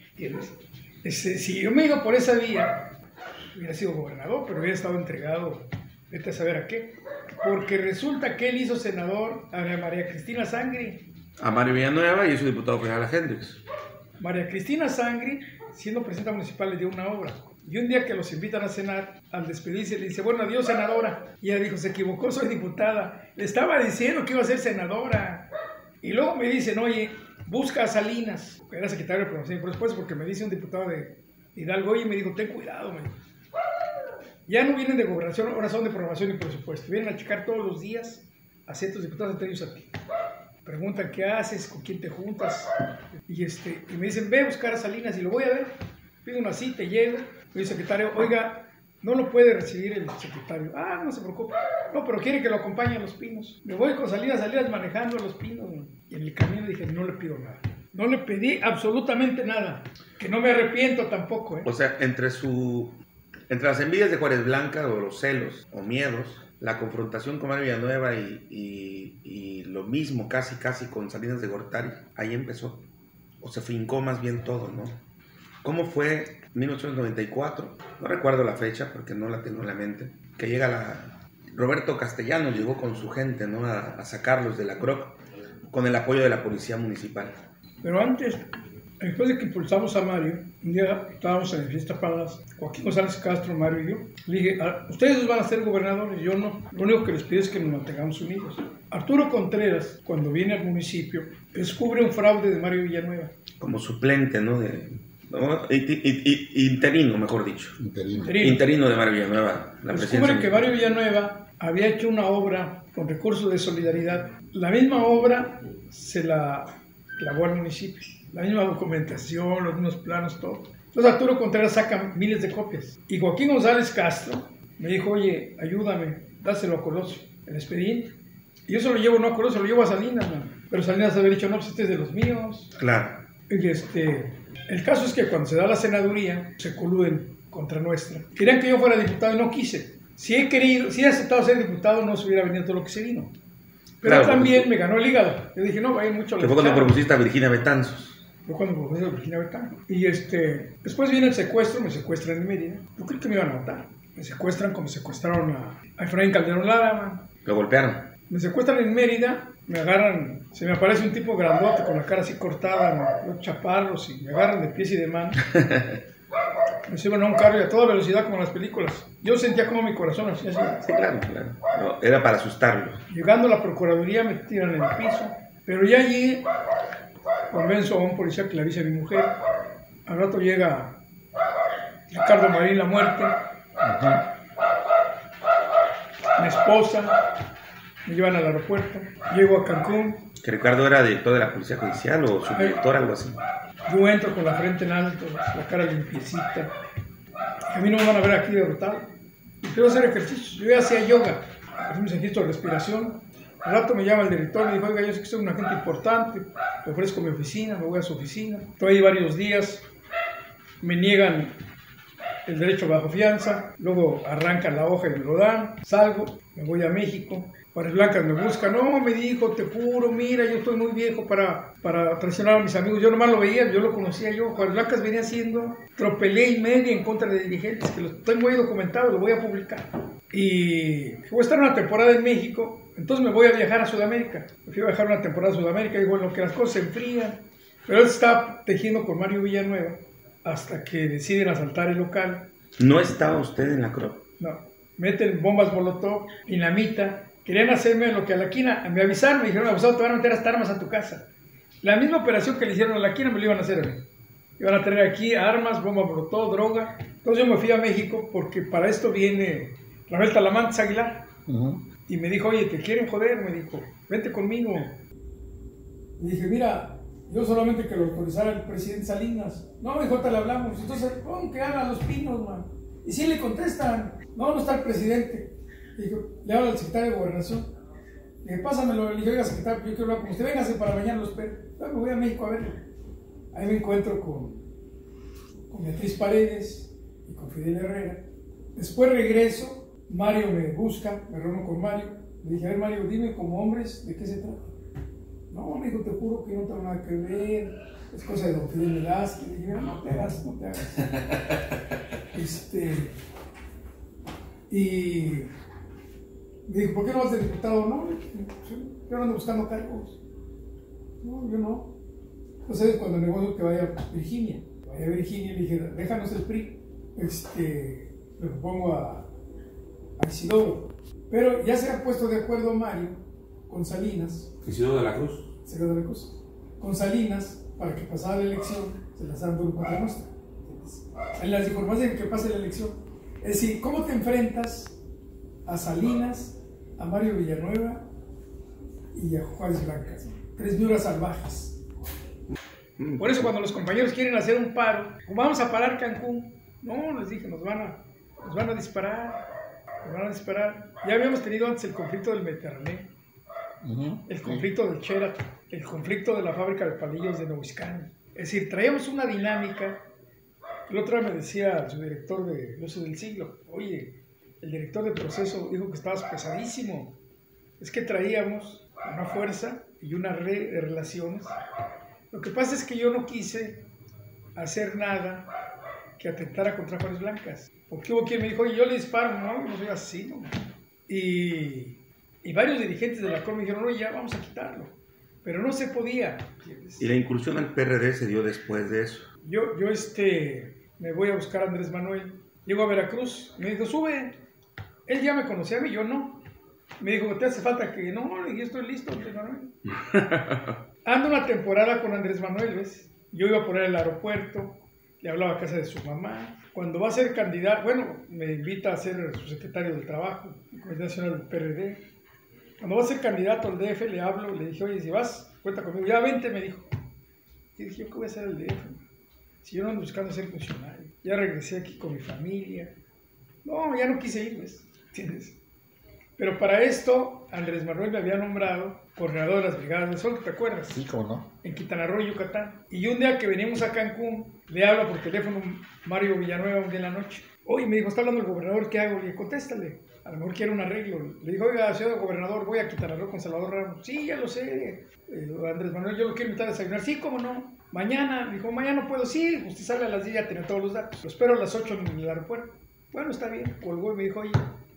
S2: Este, si yo me iba por esa vía, hubiera sido gobernador, pero hubiera estado entregado, vete a saber a qué. Porque resulta que él hizo senador a María Cristina Sangri.
S1: A Mario Villanueva y su diputado federal a Hendrix.
S2: María Cristina Sangri, siendo presidenta municipal, le dio una obra. Y un día que los invitan a cenar, al despedirse, le dice, bueno, adiós, senadora. Y ella dijo, se equivocó, soy diputada. Le estaba diciendo que iba a ser senadora. Y luego me dicen, oye, busca a Salinas, que era secretario de Promoción, pero después porque me dice un diputado de Hidalgo, oye, me dijo, ten cuidado, me dijo. Ya no vienen de gobernación, ahora son de programación y presupuesto. Vienen a checar todos los días a ciertos diputados anteriores a ti. Preguntan qué haces, con quién te juntas. Y, este, y me dicen, ve a buscar a Salinas y lo voy a ver. Pido una cita, llego. Me dice, secretario, oiga, no lo puede recibir el secretario. Ah, no se preocupe. No, pero quiere que lo acompañe a Los Pinos. Me voy con Salinas, Salinas manejando a Los Pinos. Y en el camino dije, no le pido nada. No le pedí absolutamente nada, que no me arrepiento tampoco, ¿eh?
S1: O sea, entre su entre las envidias de Juárez Blanca o los celos o miedos, la confrontación con Mario Villanueva y, y, y lo mismo casi casi con Salinas de Gortari, ahí empezó, o se fincó más bien todo, ¿no? ¿Cómo fue mil ochocientos noventa y cuatro? No recuerdo la fecha porque no la tengo en la mente, que llega la... Roberto Castellanos llegó con su gente, ¿no? a, a sacarlos de la C R O C con el apoyo de la policía municipal.
S2: Pero antes, después de que impulsamos a Mario, un día estábamos en Fiesta Palas, Joaquín González Castro, Mario y yo, le dije, ustedes dos van a ser gobernadores, yo no, lo único que les pido es que nos mantengamos unidos. Arturo Contreras, cuando viene al municipio, descubre un fraude de Mario Villanueva.
S1: Como suplente, ¿no? De, ¿no? Interino, mejor dicho.
S3: Interino.
S2: Interino,
S1: Interino de Mario Villanueva. La
S2: descubre que Mario Villanueva había hecho una obra con recursos de solidaridad. La misma obra se la clavó al municipio. La misma documentación, los mismos planos, todo. Entonces Arturo Contreras saca miles de copias. Y Joaquín González Castro me dijo, oye, ayúdame, dáselo a Colosio, el expediente. Y yo se lo llevo, no a Colosio, lo llevo a Salinas, man. Pero Salinas había dicho, no, pues este es de los míos.
S1: Claro.
S2: Y este, el caso es que cuando se da la senaduría, se coluden contra nuestra. Querían que yo fuera diputado y no quise. Si he querido, si he aceptado ser diputado, no se hubiera venido todo lo que se vino. Pero
S1: claro,
S2: también me ganó el hígado. Yo dije, no, vaya mucho a la
S1: Que fue cuando
S2: chava.
S1: propusiste a Virginia Betanzos.
S2: Fue cuando propuse a Virginia Betanzos. Y este, después viene el secuestro, me secuestran en Mérida. Yo creí que me iban a matar. Me secuestran como secuestraron a, a Efraín Calderón Lara, man.
S1: Lo golpearon.
S2: Me secuestran en Mérida, me agarran, se me aparece un tipo grandote con la cara así cortada, los chaparros, y me agarran de pies y de manos. Me suben a un carro y a toda velocidad como en las películas. Yo sentía como mi corazón hacía así.
S1: Sí, claro, claro. No, era para asustarlos.
S2: Llegando a la Procuraduría me tiran en el piso, pero ya allí convenzo a un policía que le avise a mi mujer. Al rato llega Ricardo Marín La Muerte,
S3: Ajá.
S2: mi esposa, me llevan al aeropuerto, llego a Cancún.
S1: Que Ricardo era director de la policía judicial o subdirector, algo así.
S2: Yo entro con la frente en alto, la cara limpiecita. A mí no me van a ver aquí derrotado. Y quiero hacer ejercicios. Yo ya hacía yoga, hacía mis ejercicios de respiración. Al rato me llama el director y me dijo, oiga, yo sé que soy un agente importante, le ofrezco mi oficina, me voy a su oficina. Estoy ahí varios días, me niegan el derecho bajo fianza, luego arrancan la hoja y me lo dan, salgo, me voy a México. Juárez Blancas me busca, no, me dijo, te juro, mira, yo estoy muy viejo para, para traicionar a mis amigos. Yo nomás lo veía, yo lo conocía yo. Juárez Blancas venía haciendo tropelía y media en contra de dirigentes, que lo tengo ahí documentado, lo voy a publicar. Y voy a estar una temporada en México, entonces me voy a viajar a Sudamérica. Me fui a viajar una temporada a Sudamérica y bueno, que las cosas se enfrían. Pero él estaba tejiendo con Mario Villanueva hasta que deciden asaltar el local.
S1: ¿No estaba usted en la C R O C?
S2: No, meten bombas molotov, dinamita. Querían hacerme lo que a la quina, me avisaron, me dijeron, abusado, te van a meter hasta armas a tu casa. La misma operación que le hicieron a la quina me lo iban a hacer a mí. Iban a tener aquí armas, bomba molotov, droga. Entonces yo me fui a México porque para esto viene Rafael Talamantes Aguilar. Uh-huh. Y me dijo, oye, te quieren joder, me dijo, vente conmigo. Y dije, mira, yo solamente que lo autorizara el presidente Salinas. No, me dijo, ahorita le hablamos. Entonces, pon que hagan los pinos, man. Y sí le contestan, no, no está el presidente. Le, digo, le hablo al secretario de Gobernación. Le dije, pásamelo. Le dije, oiga, secretario, yo quiero hablar con usted. Véngase para mañana los espero. Me voy a México a verlo. Ahí me encuentro con, con Beatriz Paredes y con Fidel Herrera. Después regreso. Mario me busca, me reúno con Mario. Le dije, a ver, Mario, dime como hombres, ¿de qué se trata? No, me dijo, te juro que no tengo nada que ver. Es cosa de don Fidel Velázquez. Le dije, no te hagas, no te hagas. este... Y... me dijo, ¿por qué no vas de diputado? No, yo no ando buscando cargos. No, yo no. Entonces, cuando el negocio que vaya a Virginia, vaya a Virginia, le dije, déjanos el P R I. Este, le propongo a, a Isidoro. Pero ya se ha puesto de acuerdo Mario con Salinas.
S4: ¿Isidoro de la Cruz?
S2: Isidoro de la Cruz. Con Salinas, para que pasara la elección, se lanzaran por un contra nuestra. Salinas dijo, más de que pase la elección. Es decir, ¿cómo te enfrentas a Salinas, a Mario Villanueva y a Juárez Blancas? Tres viudas salvajes. Por eso cuando los compañeros quieren hacer un paro, vamos a parar Cancún. No, les dije, nos van a, nos van a disparar, nos van a disparar. Ya habíamos tenido antes el conflicto del Mediterráneo.
S3: Uh-huh.
S2: el
S3: Sí.
S2: conflicto del Sheraton, el conflicto de la fábrica de palillos de Noviscani. Es decir, traíamos una dinámica. El otro día me decía su director de Luces del Siglo, oye, el director de proceso dijo que estabas pesadísimo. Es que traíamos una fuerza y una red de relaciones. Lo que pasa es que yo no quise hacer nada que atentara contra Juárez Blancas. Porque hubo quien me dijo, oye, yo le disparo, no, no soy asesino. Y, y varios dirigentes de la C O R me dijeron, oye, ya vamos a quitarlo. Pero no se podía.
S1: Y la incursión al P R D se dio después de eso.
S2: Yo, yo este, me voy a buscar a Andrés Manuel. Llego a Veracruz, me dijo, sube. Él ya me conocía a mí, yo no. Me dijo, ¿te hace falta que no? Y yo estoy listo, Andrés Manuel. Ando una temporada con Andrés Manuel, ¿ves? Yo iba a poner el aeropuerto, le hablaba a casa de su mamá. Cuando va a ser candidato, bueno, me invita a ser su secretario del Trabajo, Comité Nacional del P R D. Cuando va a ser candidato al D F, le hablo, le dije, oye, si vas, cuenta conmigo. Ya vente, me dijo. Y dije, ¿yo qué voy a hacer al D F? Si yo no ando buscando ser funcionario. Ya regresé aquí con mi familia. No, ya no quise ir, ¿ves? ¿Entiendes? Pero para esto, Andrés Manuel me había nombrado coordinador de las Brigadas del Sol, ¿te acuerdas?
S3: Sí, cómo no.
S2: En Quintana Roo, Yucatán. Y un día que venimos a Cancún, le habla por teléfono Mario Villanueva un día en la noche. Oye, me dijo, está hablando el gobernador, ¿qué hago? Le dije, contéstale. A lo mejor quiere un arreglo. Le dijo, oiga, señor gobernador, voy a Quintana Roo con Salvador Ramos. Sí, ya lo sé. Eh, Andrés Manuel, yo lo quiero invitar a desayunar. Sí, cómo no. Mañana. Me dijo, mañana no puedo. Sí, usted sale a las diez, ya tiene todos los datos. Lo espero a las ocho en el aeropuerto. Bueno, está bien. Colgó y me dijo, oye,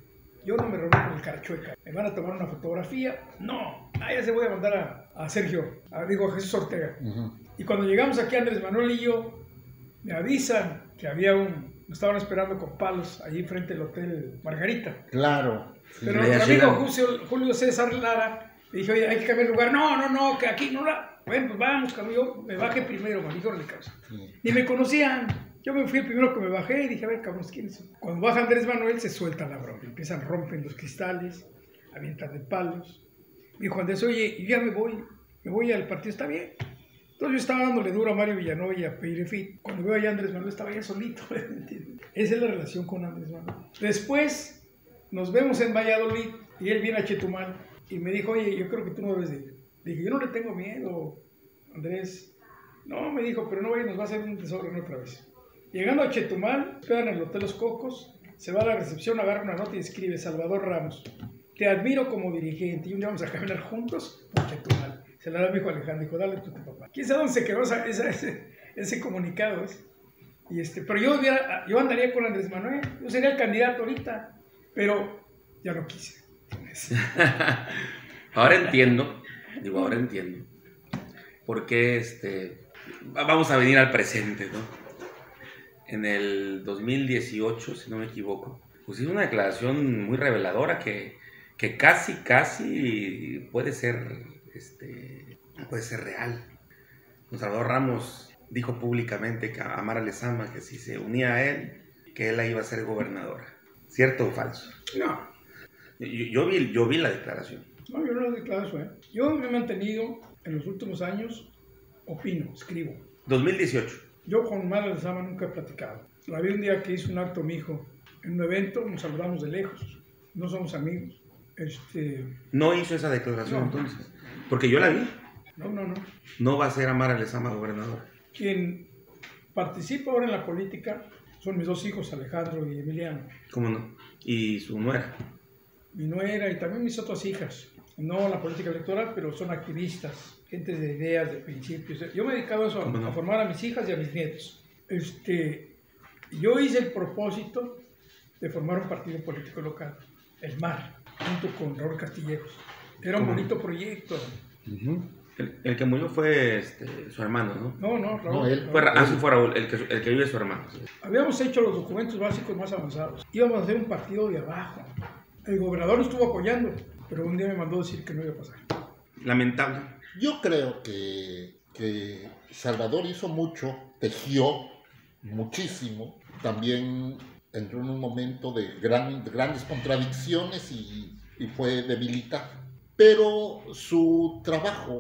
S2: yo no me reuní con el Carachueca. ¿Me van a tomar una fotografía? No. Ah, ya se voy a mandar a, a Sergio, a, digo, a Jesús Ortega. Uh-huh. Y cuando llegamos aquí, Andrés Manuel y yo, me avisan que había un... Nos estaban esperando con palos allí frente al Hotel Margarita.
S3: Claro.
S2: Sí. Pero nuestro amigo Julio, Julio César Lara me dijo, oye, hay que cambiar el lugar. No, no, no, que aquí no la... Bueno, pues vamos, cabrón. Yo me bajé primero, me dijeron de casa. Sí. Ni me conocían. Yo me fui el primero que me bajé y dije, a ver, cabros, ¿quiénes son? Cuando baja Andrés Manuel, se suelta la bronca. Empiezan, rompen los cristales, avientan de palos. Me dijo Andrés, oye, yo ya me voy, me voy al partido, ¿está bien? Entonces yo estaba dándole duro a Mario Villanueva y a Peirefit. Cuando veo allá a Andrés Manuel, estaba ya solito. Esa es la relación con Andrés Manuel. Después, nos vemos en Valladolid y él viene a Chetumal y me dijo, oye, yo creo que tú no debes de ir. Le dije, yo no le tengo miedo, Andrés. No, me dijo, pero no vaya, nos va a hacer un desorden otra vez. Llegando a Chetumal, esperan en el Hotel Los Cocos, se va a la recepción, agarra una nota y escribe, Salvador Ramos, te admiro como dirigente y un día vamos a caminar juntos por Chetumal. Se la da a mi hijo Alejandro, dijo, dale tú, tu papá. ¿Quién sabe dónde se quedó esa, esa, ese, ese comunicado? ¿Es? Y este, pero yo, hubiera, yo andaría con Andrés Manuel, yo sería el candidato ahorita, pero ya no quise.
S1: Ahora entiendo, digo, ahora entiendo, por qué este, vamos a venir al presente, ¿no? En el dos mil dieciocho, si no me equivoco, pues hizo una declaración muy reveladora que, que casi, casi puede ser, este, puede ser real. Don Salvador Ramos dijo públicamente que a Mara Lezama, que si se unía a él, que él la iba a ser gobernadora. ¿Cierto o falso?
S2: No.
S1: Yo, yo, vi, yo vi la declaración.
S2: No, yo no lo declaro eso, ¿eh? Yo me he mantenido en los últimos años, opino, escribo.
S1: dos mil dieciocho.
S2: Yo con Mara Lezama nunca he platicado. La vi un día que hizo un acto mi hijo en un evento, nos saludamos de lejos, no somos amigos. Este...
S1: ¿No hizo esa declaración no. entonces? Porque yo la vi.
S2: No, no, no.
S1: No va a ser a Mara Lezama gobernadora.
S2: Quien participa ahora en la política son mis dos hijos, Alejandro y Emiliano.
S1: ¿Cómo no? Y su nuera.
S2: Mi nuera y también mis otras hijas. No en la política electoral, pero son activistas. Gente de ideas, de principios. Yo me he dedicado a eso, no? a formar a mis hijas y a mis nietos. Este, yo hice el propósito de formar un partido político local, el M A R, junto con Raúl Castillejos. Era un bonito proyecto.
S1: Uh-huh. el, el que murió fue este, su hermano, ¿no?
S2: No, no, Raúl.
S3: No, él,
S1: fue,
S3: él.
S1: Ah, sí, fue Raúl, el que, el que vive es su hermano. Sí.
S2: Habíamos hecho los documentos básicos más avanzados. Íbamos a hacer un partido de abajo. El gobernador nos estuvo apoyando, pero un día me mandó decir que no iba a pasar.
S1: Lamentable.
S3: Yo creo que, que Salvador hizo mucho, tejió muchísimo, también entró en un momento de, gran, de grandes contradicciones y, y fue debilitado. Pero su trabajo,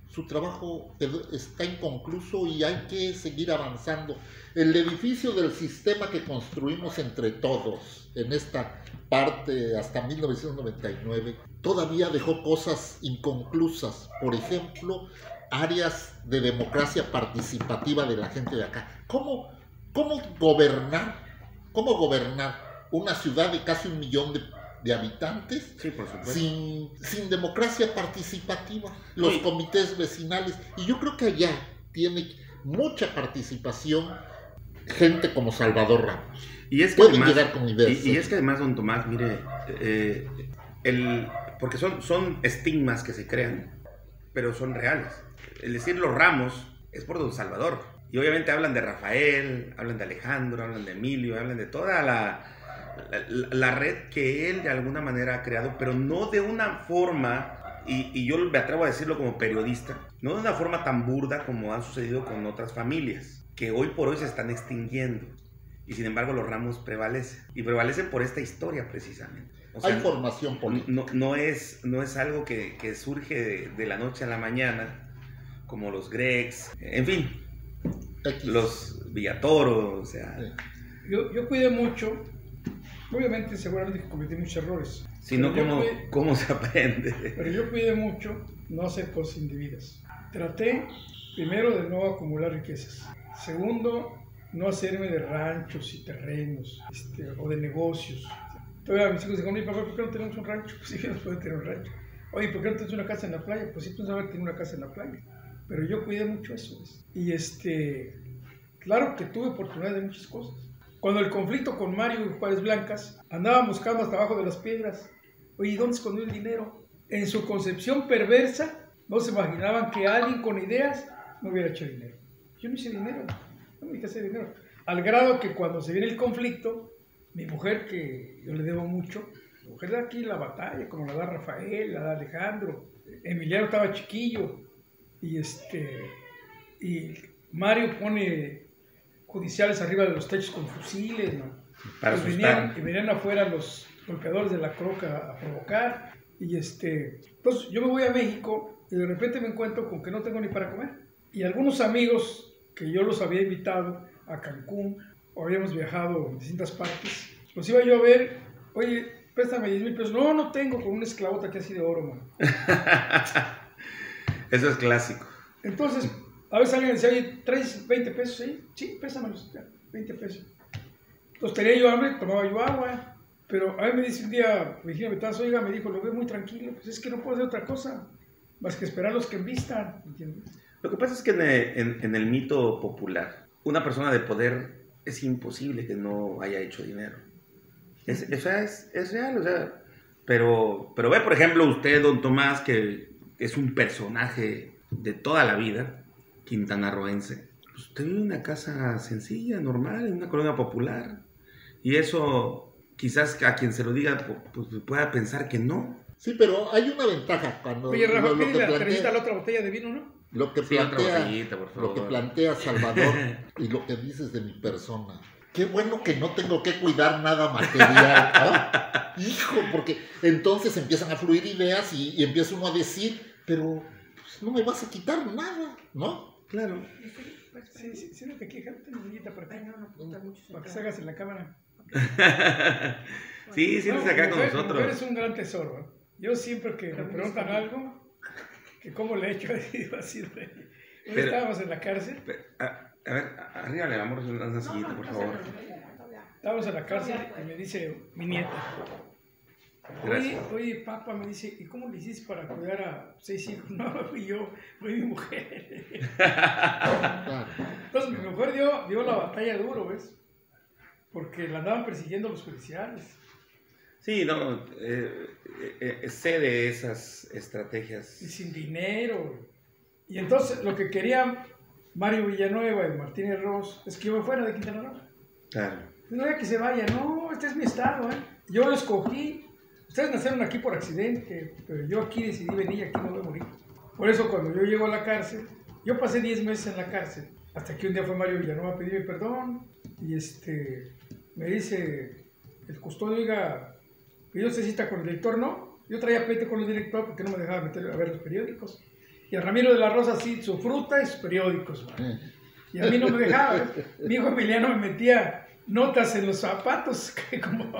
S3: su trabajo está inconcluso y hay que seguir avanzando. El edificio del sistema que construimos entre todos en esta parte hasta mil novecientos noventa y nueve todavía dejó cosas inconclusas. Por ejemplo, áreas de democracia participativa de la gente de acá. ¿Cómo, cómo gobernar? ¿Cómo gobernar una ciudad de casi un millón de de habitantes,
S1: sí, por supuesto,
S3: sin, sin democracia participativa, los
S1: sí.
S3: comités vecinales? Y yo creo que allá tiene mucha participación gente como Salvador Ramos.
S1: Y es que
S3: pueden
S1: además,
S3: llegar con ideas.
S1: Y, y es que además, don Tomás, mire, eh, el, porque son, son estigmas que se crean, pero son reales. El decir los Ramos es por don Salvador. Y obviamente hablan de Rafael, hablan de Alejandro, hablan de Emilio, hablan de toda la... La, la red que él de alguna manera ha creado, pero no de una forma, y, y yo me atrevo a decirlo como periodista, no de una forma tan burda como ha sucedido con otras familias, que hoy por hoy se están extinguiendo, y sin embargo los Ramos prevalecen, y prevalecen por esta historia precisamente. O sea,
S3: hay formación política.
S1: No, no, es, no es algo que, que surge de, de la noche a la mañana, como los Gregs, en fin, X. Los Villatoro, o sea...
S2: Sí. Yo, yo cuidé mucho. Obviamente, seguramente cometí muchos errores.
S1: Si no, ¿cómo,
S2: cuidé,
S1: ¿cómo se aprende?
S2: Pero yo cuidé mucho no hacer cosas indebidas. Traté, primero, de no acumular riquezas. Segundo, no hacerme de ranchos y terrenos, este, o de negocios. Todavía mis hijos dijeron, oye, papá, ¿por qué no tenemos un rancho? Pues sí, que nos puede tener un rancho. Oye, ¿por qué no tienes una casa en la playa? Pues sí, pues haber tenido una casa en la playa. Pero yo cuidé mucho eso. ¿ves? Y este, claro que tuve oportunidad de muchas cosas. Cuando el conflicto con Mario y Juárez Blancas, andaban buscando hasta abajo de las piedras. Oye, ¿dónde escondió el dinero? En su concepción perversa, no se imaginaban que alguien con ideas no hubiera hecho dinero. Yo no hice dinero, no me hice hacer dinero. Al grado que cuando se viene el conflicto, mi mujer, que yo le debo mucho, mi mujer da aquí la batalla, como la da Rafael, la da Alejandro. Emiliano estaba chiquillo, y este, y Mario pone judiciales arriba de los techos con fusiles, ¿no?
S1: Para
S2: y, venían, y venían afuera los golpeadores de la Croca a provocar, y este, entonces yo me voy a México y de repente me encuentro con que no tengo ni para comer, y algunos amigos que yo los había invitado a Cancún, o habíamos viajado en distintas partes, los iba yo a ver, oye, préstame diez mil pesos, no, no tengo, con una esclavota que así de oro, man.
S1: Eso es clásico.
S2: Entonces, a veces alguien decía, oye, ¿traes veinte pesos? Sí, sí, préstamelos, veinte pesos. Entonces tenía yo hambre, tomaba yo agua, pero a mí me dice un día, Virginia Betazo, oiga, me dijo, lo veo muy tranquilo, pues es que no puedo hacer otra cosa, más que esperar a los que envistan, ¿entiendes?
S1: Lo que pasa es que en el, en, en el mito popular, una persona de poder es imposible que no haya hecho dinero. Es, o sea, es, es real, o sea, pero, pero ve, por ejemplo, usted, don Tomás, que es un personaje de toda la vida, quintanarroense, pues usted vive en una casa sencilla, normal, en una colonia popular, y eso quizás a quien se lo diga pues, pueda pensar que no.
S3: Sí, pero hay una ventaja cuando...
S2: Oye, Rafa,
S3: lo, lo
S2: pídele
S3: que
S2: a
S3: plantea,
S2: Teresita la otra botella de vino, ¿no?
S3: Lo que
S1: Sí,
S3: plantea,
S1: botellita, por favor.
S3: lo que plantea Salvador y lo que dices de mi persona. Qué bueno que no tengo que cuidar nada material, ¿no? Hijo, porque entonces empiezan a fluir ideas y, y empieza uno a decir, pero pues, no me vas a quitar nada, ¿no?
S1: Claro.
S2: Sí, sí, sí, no te quejas, una niñita para acá,
S4: Ay, no, no, gusta mucho.
S2: para que salgas en la cámara.
S1: Sí, siéntese
S2: No,
S1: acá con
S2: mujer,
S1: nosotros.
S2: mujer es un gran tesoro, ¿eh? Yo siempre que me preguntan algo, que cómo le he hecho, digo así, de...
S1: Pero-
S2: estábamos en la cárcel,
S1: Pero, a, a ver, arriba le vamos a una sillita, por favor.
S2: estábamos en la cárcel y me dice mi nieta, oye,
S1: Gracias.
S2: oye, papá, me dice, ¿y cómo le hiciste para cuidar a seis hijos? No, fui yo, fue mi mujer.
S3: Claro.
S2: Entonces mi mujer dio, dio la batalla duro, ¿ves? Porque la andaban persiguiendo los judiciales.
S1: Sí, no, eh, eh, eh, sé de esas
S2: Y
S1: estrategias.
S2: sin dinero. Y entonces lo que querían Mario Villanueva y Martínez Ross es que yo me fuera de Quintana Roo.
S1: Claro.
S2: No era que se vaya, no, este es mi estado, ¿eh? Yo lo escogí. Ustedes nacieron aquí por accidente, pero yo aquí decidí venir y aquí no voy a morir. Por eso cuando yo llego a la cárcel, yo pasé diez meses en la cárcel, hasta que un día fue Mario Villanueva a pedirme perdón, y este, me dice el custodio, oiga, ¿pidió usted cita con el director? No, yo traía pleito con el director porque no me dejaba meter a ver los periódicos. Y a Ramiro de la Rosa sí, su fruta y sus periódicos, man. Y a mí no me dejaba, ¿eh? Mi hijo Emiliano me metía notas en los zapatos, que como...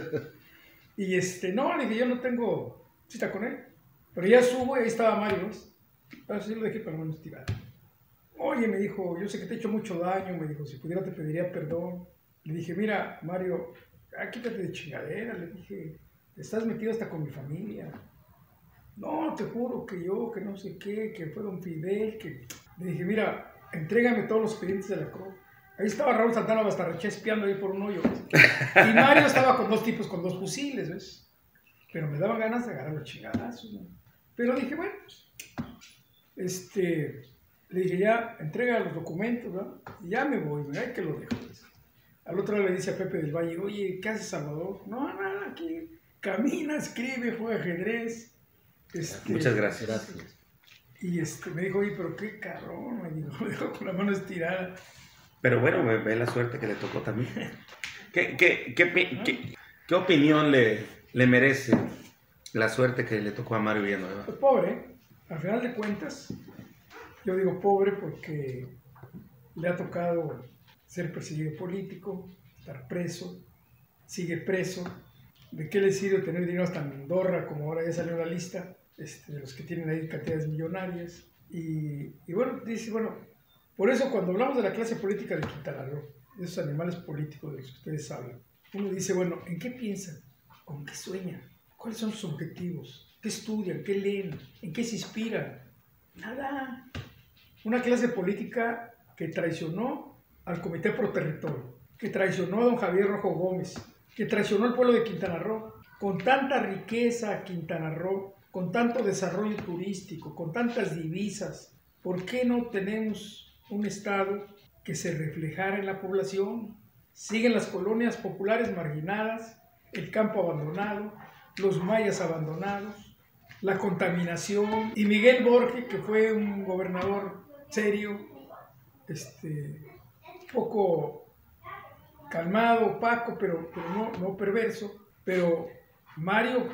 S2: Y este, no, le dije, yo no tengo cita con él. Pero ya subo y ahí estaba Mario, ¿ves? Así lo dejé para no estirar. Oye, me dijo, yo sé que te he hecho mucho daño, me dijo, si pudiera te pediría perdón. Le dije, mira, Mario, ah, quítate de chingadera, le dije, estás metido hasta con mi familia. No, te juro que yo, que no sé qué, que fue don Fidel, que... Le dije, mira, entrégame todos los expedientes de la cruz. Ahí estaba Raúl Santana Bastarrachá espiando ahí por un hoyo, ¿ves? Y Mario estaba con dos tipos, con dos fusiles, ¿ves? Pero me daban ganas de agarrar los chingadazos, ¿no? Pero dije, bueno, este, le dije, ya, entrega los documentos, ¿no? Y ya me voy, ¿no? Ay, que lo dejo, ¿ves? Al otro día le dice a Pepe del Valle, oye, ¿qué haces, Salvador? No, nada, aquí camina, escribe, juega ajedrez. Este,
S1: Muchas gracias. gracias.
S2: Y este, me dijo, oye, pero qué cabrón, me dijo, me dejó con la mano estirada.
S1: Pero bueno, ve, ve la suerte que le tocó también. ¿Qué, qué, qué, qué, qué opinión le, le merece la suerte que le tocó a Mario Villanueva?
S2: Pues pobre, ¿eh? Al final de cuentas, yo digo pobre porque le ha tocado ser perseguido político, estar preso, sigue preso. ¿De qué le sirve tener dinero hasta en Andorra, como ahora ya salió la lista, este, de los que tienen ahí cantidades millonarias? Y, y bueno, dice, bueno, por eso cuando hablamos de la clase política de Quintana Roo, de esos animales políticos de los que ustedes hablan, uno dice, bueno, ¿en qué piensan? ¿Con qué sueñan? ¿Cuáles son sus objetivos? ¿Qué estudian? ¿Qué leen? ¿En qué se inspiran? Nada. Una clase política que traicionó al Comité Pro Territorio, que traicionó a don Javier Rojo Gómez, que traicionó al pueblo de Quintana Roo, con tanta riqueza Quintana Roo, con tanto desarrollo turístico, con tantas divisas. ¿Por qué no tenemos un estado que se reflejara en la población? Siguen las colonias populares marginadas, el campo abandonado, los mayas abandonados, la contaminación. Y Miguel Borge, que fue un gobernador serio, este, poco calmado, opaco, pero, pero no, no perverso. Pero Mario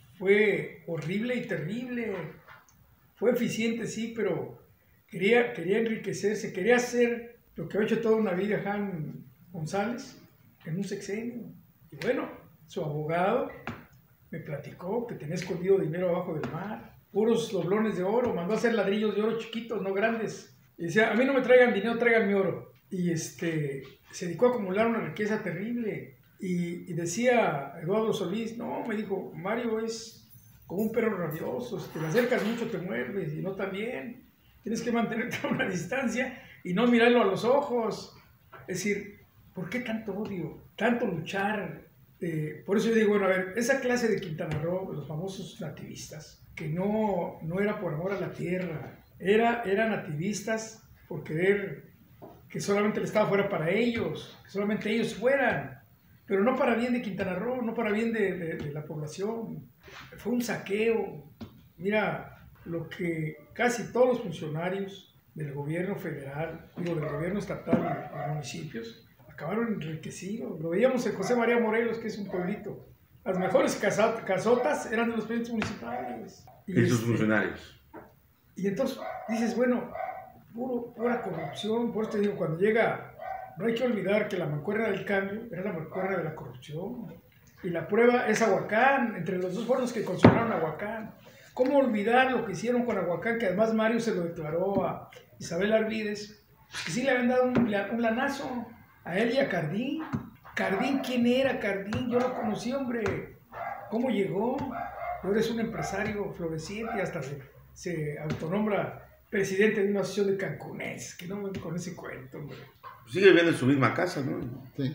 S2: fue horrible y terrible. Fue eficiente, sí, pero quería, quería enriquecerse, quería hacer lo que ha hecho toda una vida Jan González en un sexenio. Y bueno, su abogado me platicó que tenía escondido dinero abajo del mar, puros doblones de oro, mandó a hacer ladrillos de oro chiquitos, no grandes. Y decía, a mí no me traigan dinero, traigan mi oro. Y este, se dedicó a acumular una riqueza terrible. Y, y decía Eduardo Solís, no, me dijo, Mario es como un perro rabioso, si te le acercas mucho te muerdes, y no tan bien. Tienes que mantenerte a una distancia y no mirarlo a los ojos. Es decir, ¿por qué tanto odio? Tanto luchar. Eh, por eso yo digo, bueno, a ver, esa clase de Quintana Roo, los famosos nativistas, que no, no era por amor a la tierra, era, eran nativistas por querer que solamente el Estado fuera para ellos, que solamente ellos fueran, pero no para bien de Quintana Roo, no para bien de, de, de la población. Fue un saqueo. Mira, lo que casi todos los funcionarios del gobierno federal, digo, del gobierno estatal y de los municipios, acabaron enriquecidos. Lo veíamos en José María Morelos, que es un pueblito. Las mejores casotas eran de los presidentes municipales.
S1: Y, y sus este, funcionarios.
S2: Y entonces dices, bueno, puro, pura corrupción. Por eso te digo, cuando llega, no hay que olvidar que la mancuerna del cambio era la mancuerna de la corrupción. Y la prueba es Ahuacán, entre los dos fuerzas que consideraron Ahuacán. ¿Cómo olvidar lo que hicieron con Ahuacán? Que además Mario se lo declaró a Isabel Arvides, que sí le habían dado un, un lanazo a él y a Cardín. Cardín, ¿quién era Cardín? Yo lo conocí, hombre. ¿Cómo llegó? Ahora es un empresario floreciente y hasta se, se autonombra presidente de una asociación de cancunés. Que no me con ese cuento, hombre.
S1: Sigue viviendo en su misma casa, ¿no? Sí.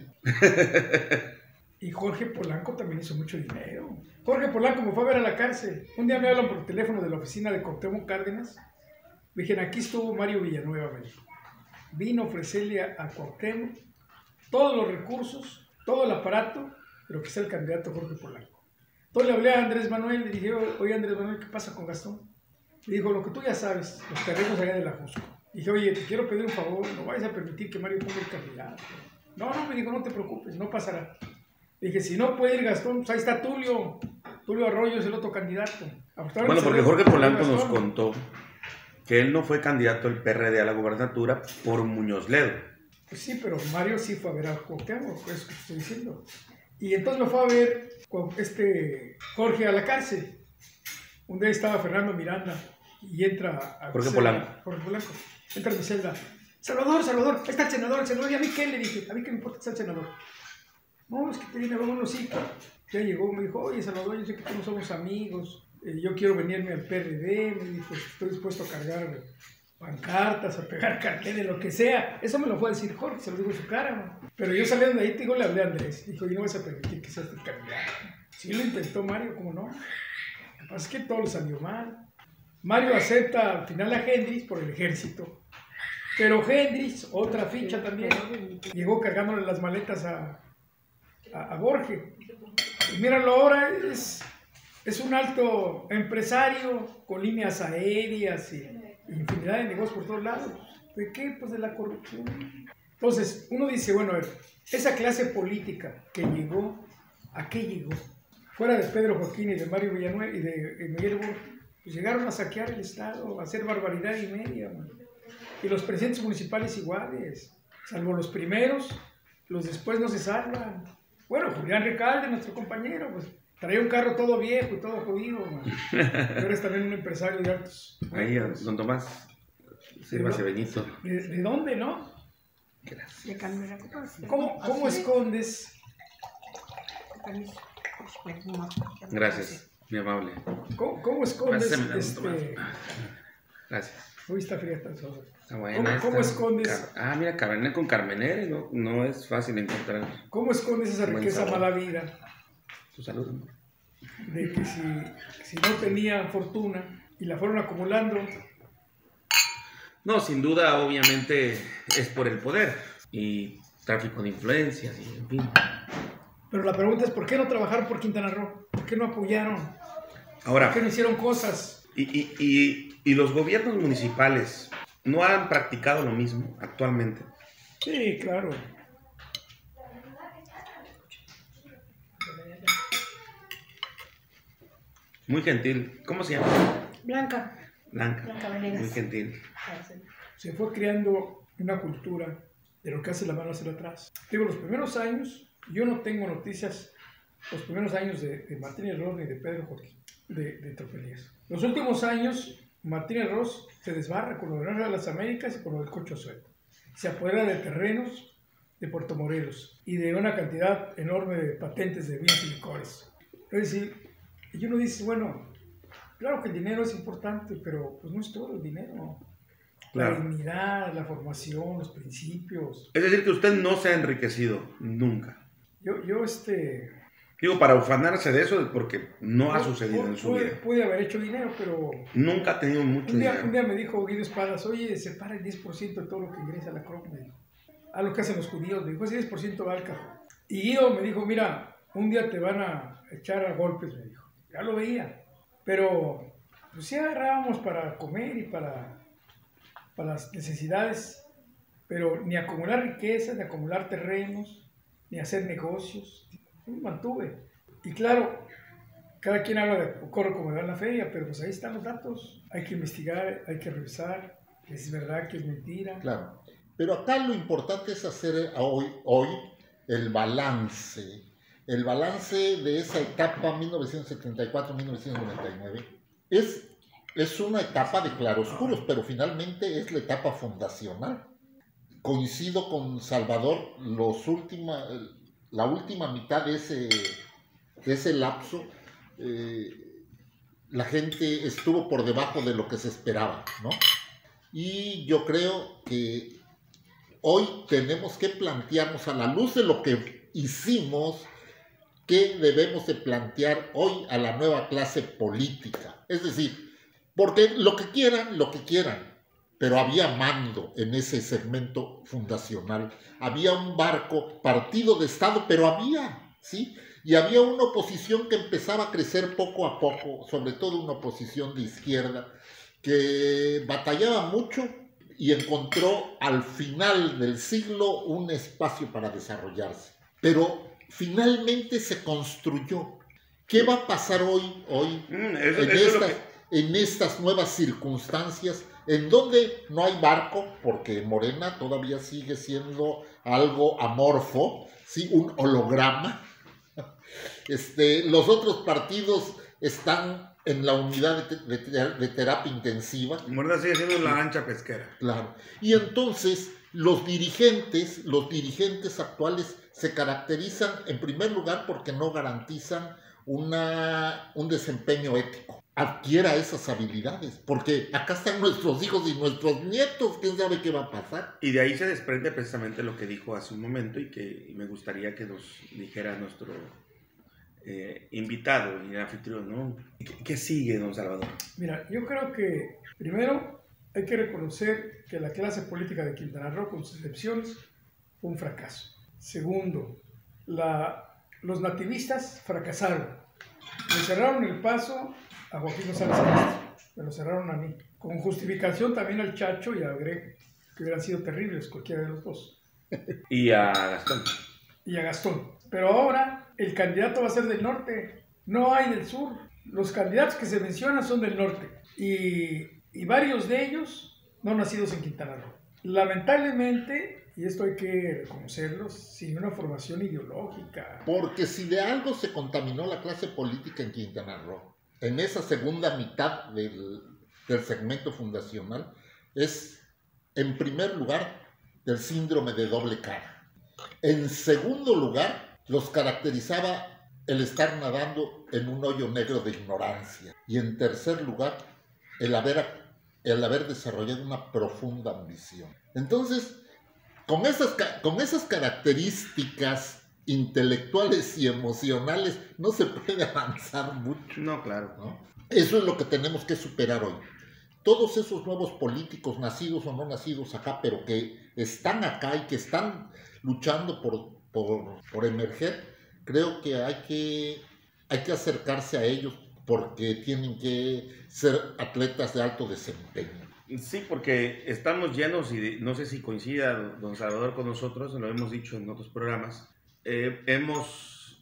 S2: Y Jorge Polanco también hizo mucho dinero. Jorge Polanco me fue a ver a la cárcel. Un día me hablan por teléfono de la oficina de Cuauhtémoc Cárdenas. Me dijeron, aquí estuvo Mario Villanueva, me dijo. Vino a ofrecerle a, a Cuauhtémoc todos los recursos, todo el aparato, pero que sea el candidato Jorge Polanco. Entonces le hablé a Andrés Manuel, le dije, oye Andrés Manuel, ¿qué pasa con Gastón? Le dijo, lo que tú ya sabes, los terrenos allá de la Jusco. Dije, oye, te quiero pedir un favor, no vayas a permitir que Mario ponga el candidato. No, no, me dijo, no te preocupes, no pasará. Le dije, si no puede ir Gastón, pues ahí está Tulio. Tulio Arroyo es el otro candidato.
S1: Bueno, porque Jorge Polanco nos contó que él no fue candidato del P R D a la gubernatura por Muñoz Ledo.
S2: Pues sí, pero Mario sí fue a ver a Cuauhtémoc, eso que te estoy diciendo. Y entonces lo fue a ver con este Jorge a la cárcel. Un día estaba Fernando Miranda y entra a
S1: Jorge
S2: celda,
S1: Polanco.
S2: Jorge Polanco. Entra a mi celda. Salvador, Salvador, ahí está el senador, el senador. ¿Y a mí qué? Le dije, a mí qué me importa que sea el senador. No, es que te viene a ver unos sí. Ya llegó, me dijo, oye Salvador, yo sé que tú no somos amigos. Eh, yo quiero venirme al P R D. Me dijo, estoy dispuesto a cargar pancartas, a pegar carteles, lo que sea. Eso me lo fue a decir Jorge, se lo digo en su cara, man. Pero yo saliendo de ahí, te digo, le hablé a Andrés. Dijo, yo no vas a permitir que seas tu candidato. Sí lo intentó Mario, ¿cómo no? Lo que pasa es que todo le salió mal. Mario acepta al final a Hendrix por el ejército. Pero Hendrix, otra ficha también, llegó cargándole las maletas a, a, a Borges. Y míralo ahora, es, es un alto empresario con líneas aéreas y infinidad de negocios por todos lados. ¿De qué? Pues de la corrupción. Entonces, uno dice, bueno, a ver, esa clase política que llegó, ¿a qué llegó? Fuera de Pedro Joaquín y de Mario Villanueva y de Miguel Borges, pues llegaron a saquear el Estado, a hacer barbaridad y media, man. Y los presidentes municipales iguales, salvo los primeros, los después no se salvan. Bueno, Julián Recalde, nuestro compañero, pues traía un carro todo viejo y todo jodido, man. Y ahora es también un empresario de altos.
S1: Ahí, don Tomás, sírvase Benito.
S2: ¿De, ¿De dónde, no?
S1: Gracias.
S2: ¿Cómo, cómo escondes?
S1: Gracias, mi amable.
S2: ¿Cómo, cómo escondes?
S1: Pásame,
S2: este...
S1: Gracias.
S2: Uy, está fría esta soda.
S1: Está buena.
S2: ¿Cómo,
S1: esta.
S2: ¿Cómo escondes?
S1: Car... Ah, mira, Cabernet con Carmenere, no, no es fácil encontrar.
S2: ¿Cómo escondes esa
S1: Buen
S2: riqueza
S1: sabor.
S2: mala vida?
S1: Tu salud, amor.
S2: De que si, si no tenían fortuna y la fueron acumulando.
S1: No, sin duda, obviamente, es por el poder y tráfico de influencias y en fin.
S2: Pero la pregunta es, ¿por qué no trabajaron por Quintana Roo? ¿Por qué no apoyaron?
S1: Ahora,
S2: ¿Por qué no hicieron cosas?
S1: y, y, y, y los gobiernos municipales no han practicado lo mismo actualmente.
S2: Sí, claro.
S1: Muy gentil. ¿Cómo se llama?
S4: Blanca.
S1: Blanca.
S4: Blanca Venegas.
S1: Muy gentil.
S2: Se fue creando una cultura de lo que hace la mano hacia atrás. Digo, los primeros años, yo no tengo noticias, los primeros años de, de Martínez Ros ni de Pedro Joaquín, de, de Tropelías. Los últimos años, Martínez Ros se desbarra con lo de las Américas y con lo del Cocho Suelto. Se apodera de terrenos de Puerto Morelos y de una cantidad enorme de patentes de bienes y licores. Es decir, y uno dice, bueno, claro que el dinero es importante, pero pues no es todo el dinero.
S1: Claro.
S2: La dignidad, la formación, los principios.
S1: Es decir, que usted no se ha enriquecido nunca.
S2: Yo, yo este...
S1: Digo, para ufanarse de eso es porque no ha
S2: pu-
S1: sucedido
S2: pu-
S1: en su
S2: pude,
S1: vida.
S2: pude haber hecho dinero, pero
S1: Nunca ha tenido mucho
S2: un día,
S1: dinero.
S2: un día me dijo Guido Espadas, oye, separa el diez por ciento de todo lo que ingresa a la CROC, me dijo. A lo que hacen los judíos, me dijo, ese diez por ciento va al cajón. Y Guido me dijo, mira, un día te van a echar a golpes, me dijo. Ya lo veía. Pero, pues sí agarrábamos para comer y para, para las necesidades, pero ni acumular riquezas, ni acumular terrenos, ni hacer negocios. Yo me mantuve. Y claro, cada quien habla de corre como da en la feria, pero pues ahí están los datos. Hay que investigar, hay que revisar, qué es verdad, qué es mentira.
S3: Claro. Pero acá lo importante es hacer hoy, hoy el balance. El balance de esa etapa mil novecientos setenta y cuatro a mil novecientos noventa y nueve es, es una etapa de claroscuros, pero finalmente es la etapa fundacional. Coincido con Salvador, los última, la última mitad de ese, de ese lapso, eh, la gente estuvo por debajo de lo que se esperaba, ¿no? Y yo creo que hoy tenemos que plantearnos, a la luz de lo que hicimos, qué debemos de plantear hoy a la nueva clase política. Es decir, porque lo que quieran, lo que quieran, pero había mando en ese segmento fundacional. Había un barco, partido de Estado, pero había, ¿sí? Y había una oposición que empezaba a crecer poco a poco, sobre todo una oposición de izquierda, que batallaba mucho y encontró al final del siglo un espacio para desarrollarse. Pero finalmente se construyó. ¿Qué va a pasar hoy, hoy
S1: Mm, eso-
S3: en,
S1: eso es lo
S3: estas,
S1: que-
S3: en estas nuevas circunstancias en donde no hay barco, porque Morena todavía sigue siendo algo amorfo, ¿sí? Un holograma. Este, los otros partidos están en la unidad de, de, de terapia intensiva.
S1: Morena sigue siendo la lancha pesquera.
S3: Claro. Y entonces los dirigentes, los dirigentes actuales se caracterizan en primer lugar porque no garantizan una, un desempeño ético. Adquiera esas habilidades, porque acá están nuestros hijos y nuestros nietos, quién sabe qué va a pasar.
S1: Y de ahí se desprende precisamente lo que dijo hace un momento y que me gustaría que nos dijera nuestro eh, invitado y anfitrión, ¿no? ¿Qué, ¿Qué sigue, don Salvador?
S2: Mira, yo creo que primero hay que reconocer que la clase política de Quintana Roo, con sus excepciones, fue un fracaso. Segundo, la, los nativistas fracasaron. Le cerraron el paso a Joaquín González Castro, me lo cerraron a mí. Con justificación también al Chacho y a Greg, que hubieran sido terribles cualquiera de los dos.
S1: Y a Gastón.
S2: Y a Gastón. Pero ahora el candidato va a ser del norte, no hay del sur. Los candidatos que se mencionan son del norte. Y, y varios de ellos no nacidos en Quintana Roo. Lamentablemente, y esto hay que reconocerlo, sin una formación ideológica.
S3: Porque si de algo se contaminó la clase política en Quintana Roo, en esa segunda mitad del, del segmento fundacional, es, en primer lugar, el síndrome de doble cara. En segundo lugar, los caracterizaba el estar nadando en un hoyo negro de ignorancia. Y en tercer lugar, el haber, el haber desarrollado una profunda ambición. Entonces, con esas, con esas características intelectuales y emocionales no se puede avanzar mucho.
S1: No, claro.
S3: ¿No? Eso es lo que tenemos que superar hoy. Todos esos nuevos políticos, nacidos o no nacidos acá, pero que están acá y que están luchando por, por, por emerger, creo que hay, que hay que acercarse a ellos porque tienen que ser atletas de alto desempeño.
S1: Sí, porque estamos llenos, y no sé si coincida don Salvador con nosotros, lo hemos dicho en otros programas, eh, hemos,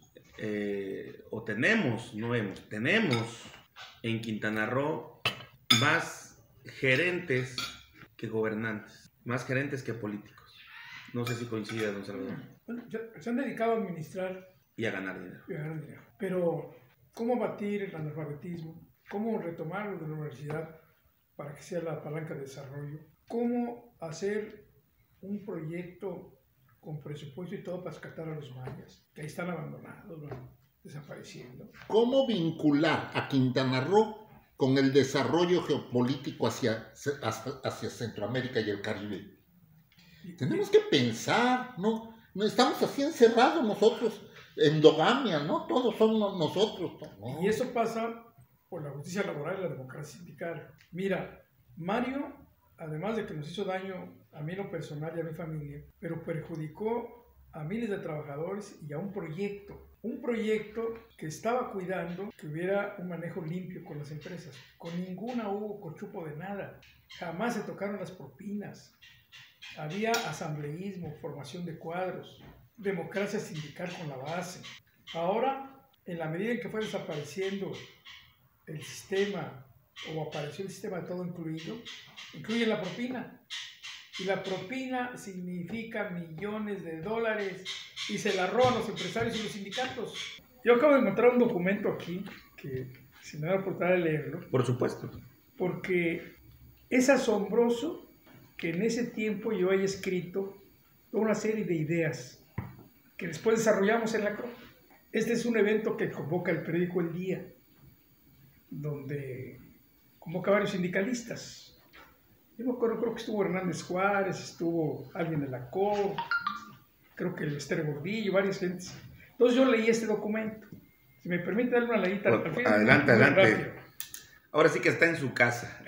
S1: eh, o tenemos, no hemos, tenemos en Quintana Roo más gerentes que gobernantes, más gerentes que políticos. No sé si coincida, don Salvador.
S2: Bueno, se han dedicado a administrar
S1: y a ganar dinero.
S2: Y a ganar dinero. Pero, ¿cómo batir el analfabetismo? ¿Cómo retomarlo de la universidad para que sea la palanca de desarrollo? ¿Cómo hacer un proyecto con presupuesto y todo para rescatar a los mayas, que ahí están abandonados, van desapareciendo?
S3: ¿Cómo vincular a Quintana Roo con el desarrollo geopolítico hacia, hacia, hacia Centroamérica y el Caribe? Tenemos que pensar, ¿no? No estamos así encerrados nosotros, endogamia, ¿no? Todos somos nosotros, ¿no?
S2: Y eso pasa por la justicia laboral y la democracia sindical. Mira, Mario, además de que nos hizo daño a mí en lo personal y a mi familia, pero perjudicó a miles de trabajadores y a un proyecto. Un proyecto que estaba cuidando que hubiera un manejo limpio con las empresas. Con ninguna hubo cochupo de nada. Jamás se tocaron las propinas. Había asambleísmo, formación de cuadros, democracia sindical con la base. Ahora, en la medida en que fue desapareciendo el sistema, o apareció el sistema de todo incluido, incluye la propina. Y la propina significa millones de dólares y se la roban los empresarios y los sindicatos. Yo acabo de encontrar un documento aquí, que si me da la oportunidad de leerlo.
S1: Por supuesto.
S2: Porque es asombroso que en ese tiempo yo haya escrito toda una serie de ideas que después desarrollamos en la C R O. Este es un evento que convoca el periódico El Día, donde convoca a varios sindicalistas. Yo me acuerdo, creo que estuvo Hernández Juárez, estuvo alguien de la C O R, creo que el Esther Gordillo, varias gentes. Entonces yo leí este documento. Si me permite darle una leída.
S1: Bueno, al final, adelante, adelante. Rápido. Ahora sí que está en su casa.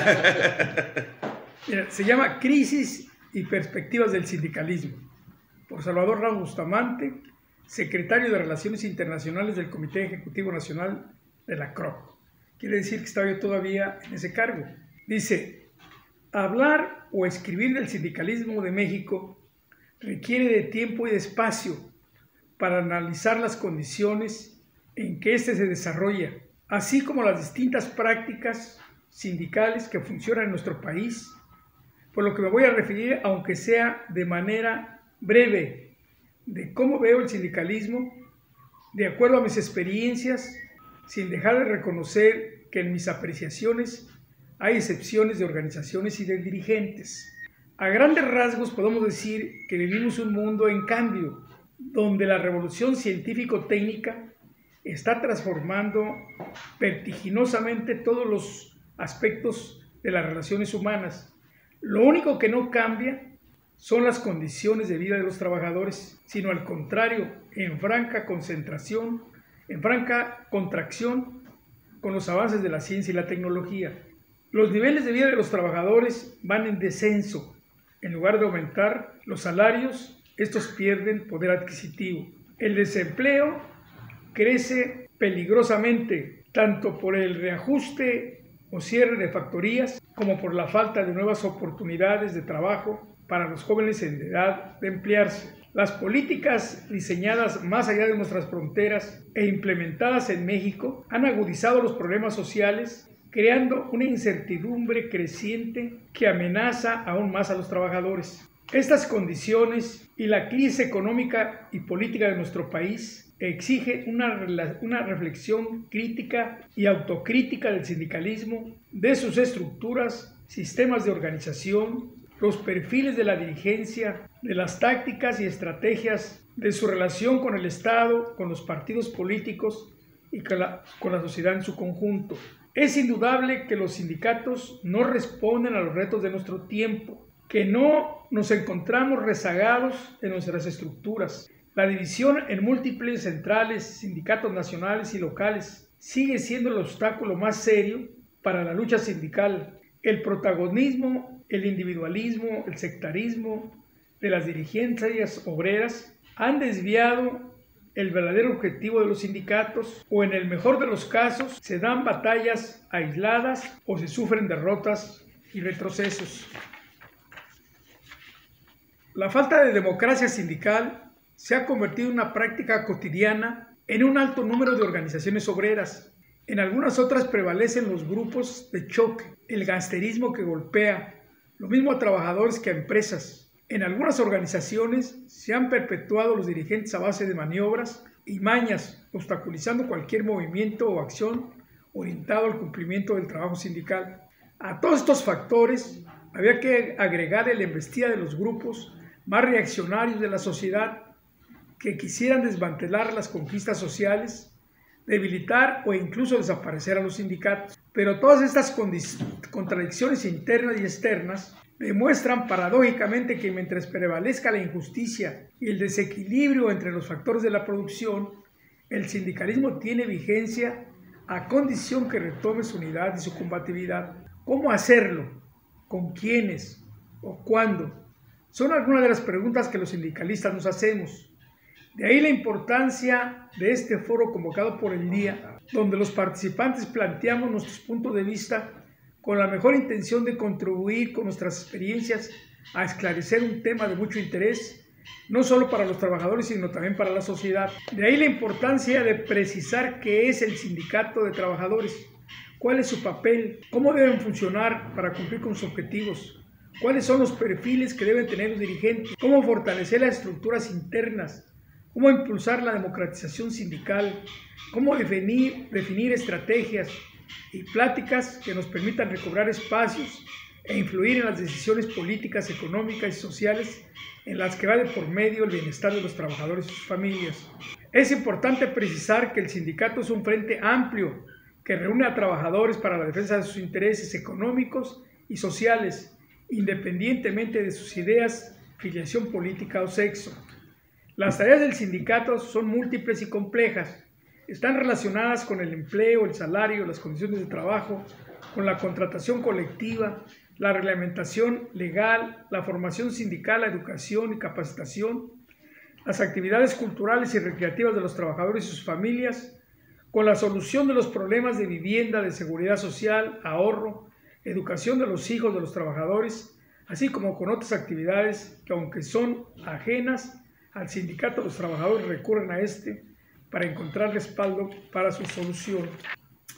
S2: Mira, se llama Crisis y Perspectivas del Sindicalismo, por Salvador Ramos Bustamante, secretario de Relaciones Internacionales del Comité Ejecutivo Nacional de la C R O. Quiere decir que estaba yo todavía en ese cargo. Dice: hablar o escribir del sindicalismo de México requiere de tiempo y de espacio para analizar las condiciones en que éste se desarrolla, así como las distintas prácticas sindicales que funcionan en nuestro país, por lo que me voy a referir, aunque sea de manera breve, de cómo veo el sindicalismo, de acuerdo a mis experiencias, sin dejar de reconocer que en mis apreciaciones hay excepciones de organizaciones y de dirigentes. A grandes rasgos podemos decir que vivimos un mundo en cambio, donde la revolución científico-técnica está transformando vertiginosamente todos los aspectos de las relaciones humanas. Lo único que no cambia son las condiciones de vida de los trabajadores, sino al contrario, en franca concentración, en franca contracción con los avances de la ciencia y la tecnología. Los niveles de vida de los trabajadores van en descenso. En lugar de aumentar los salarios, estos pierden poder adquisitivo. El desempleo crece peligrosamente, tanto por el reajuste o cierre de factorías, como por la falta de nuevas oportunidades de trabajo para los jóvenes en edad de emplearse. Las políticas diseñadas más allá de nuestras fronteras e implementadas en México han agudizado los problemas sociales, creando una incertidumbre creciente que amenaza aún más a los trabajadores. Estas condiciones y la crisis económica y política de nuestro país exige una, una reflexión crítica y autocrítica del sindicalismo, de sus estructuras, sistemas de organización, los perfiles de la dirigencia, de las tácticas y estrategias, de su relación con el Estado, con los partidos políticos y con la, con la sociedad en su conjunto. Es indudable que los sindicatos no responden a los retos de nuestro tiempo, que no nos encontramos rezagados en nuestras estructuras. La división en múltiples centrales, sindicatos nacionales y locales sigue siendo el obstáculo más serio para la lucha sindical. El protagonismo, el individualismo, el sectarismo de las dirigencias obreras han desviado el verdadero objetivo de los sindicatos, o en el mejor de los casos se dan batallas aisladas o se sufren derrotas y retrocesos. La falta de democracia sindical se ha convertido en una práctica cotidiana en un alto número de organizaciones obreras. En algunas otras prevalecen los grupos de choque, el gangsterismo que golpea, lo mismo a trabajadores que a empresas. En algunas organizaciones se han perpetuado los dirigentes a base de maniobras y mañas, obstaculizando cualquier movimiento o acción orientado al cumplimiento del trabajo sindical. A todos estos factores había que agregar la embestida de los grupos más reaccionarios de la sociedad que quisieran desmantelar las conquistas sociales, debilitar o incluso desaparecer a los sindicatos. Pero todas estas contradicciones internas y externas demuestran paradójicamente que mientras prevalezca la injusticia y el desequilibrio entre los factores de la producción, el sindicalismo tiene vigencia a condición que retome su unidad y su combatividad. ¿Cómo hacerlo? ¿Con quiénes? ¿O cuándo? Son algunas de las preguntas que los sindicalistas nos hacemos. De ahí la importancia de este foro convocado por el día, donde los participantes planteamos nuestros puntos de vista con la mejor intención de contribuir con nuestras experiencias a esclarecer un tema de mucho interés, no solo para los trabajadores, sino también para la sociedad. De ahí la importancia de precisar qué es el sindicato de trabajadores, cuál es su papel, cómo deben funcionar para cumplir con sus objetivos, cuáles son los perfiles que deben tener los dirigentes, cómo fortalecer las estructuras internas, cómo impulsar la democratización sindical, cómo definir, definir estrategias y pláticas que nos permitan recobrar espacios e influir en las decisiones políticas, económicas y sociales en las que va de por medio el bienestar de los trabajadores y sus familias. Es importante precisar que el sindicato es un frente amplio que reúne a trabajadores para la defensa de sus intereses económicos y sociales, independientemente de sus ideas, filiación política o sexo. Las tareas del sindicato son múltiples y complejas. Están relacionadas con el empleo, el salario, las condiciones de trabajo, con la contratación colectiva, la reglamentación legal, la formación sindical, la educación y capacitación, las actividades culturales y recreativas de los trabajadores y sus familias, con la solución de los problemas de vivienda, de seguridad social, ahorro, educación de los hijos de los trabajadores, así como con otras actividades que, aunque son ajenas al sindicato, los trabajadores recurren a este para encontrar respaldo para su solución.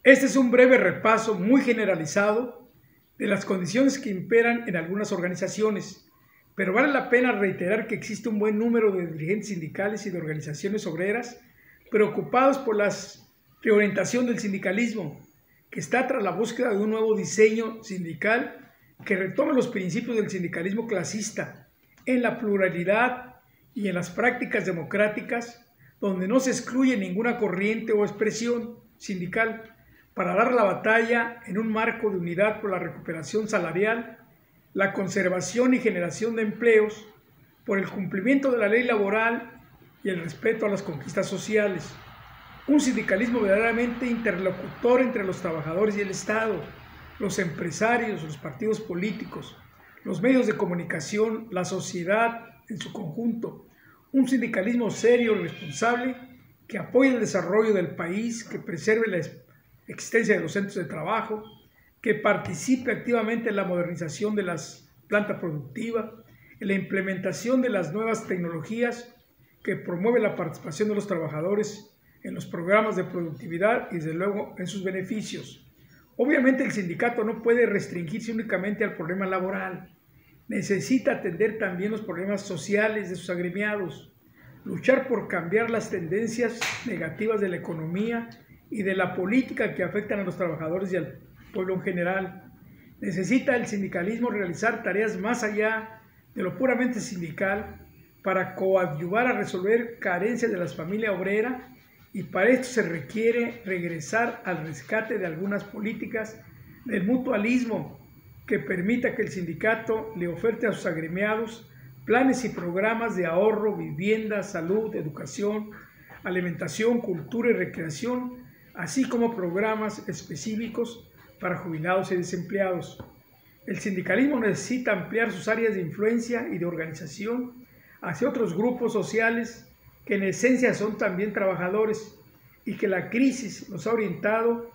S2: Este es un breve repaso muy generalizado de las condiciones que imperan en algunas organizaciones, pero vale la pena reiterar que existe un buen número de dirigentes sindicales y de organizaciones obreras preocupados por la reorientación del sindicalismo, que está tras la búsqueda de un nuevo diseño sindical que retome los principios del sindicalismo clasista en la pluralidad y en las prácticas democráticas, donde no se excluye ninguna corriente o expresión sindical, para dar la batalla en un marco de unidad por la recuperación salarial, la conservación y generación de empleos, por el cumplimiento de la ley laboral y el respeto a las conquistas sociales. Un sindicalismo verdaderamente interlocutor entre los trabajadores y el Estado, los empresarios, los partidos políticos, los medios de comunicación, la sociedad en su conjunto. Un sindicalismo serio y responsable que apoye el desarrollo del país, que preserve la existencia de los centros de trabajo, que participe activamente en la modernización de las plantas productivas, en la implementación de las nuevas tecnologías, que promueve la participación de los trabajadores en los programas de productividad y desde luego en sus beneficios. Obviamente el sindicato no puede restringirse únicamente al problema laboral, necesita atender también los problemas sociales de sus agremiados, luchar por cambiar las tendencias negativas de la economía y de la política que afectan a los trabajadores y al pueblo en general. Necesita el sindicalismo realizar tareas más allá de lo puramente sindical para coadyuvar a resolver carencias de la familia obrera, y para esto se requiere regresar al rescate de algunas políticas del mutualismo que permita que el sindicato le oferte a sus agremiados planes y programas de ahorro, vivienda, salud, educación, alimentación, cultura y recreación, así como programas específicos para jubilados y desempleados. El sindicalismo necesita ampliar sus áreas de influencia y de organización hacia otros grupos sociales que en esencia son también trabajadores y que la crisis los ha orientado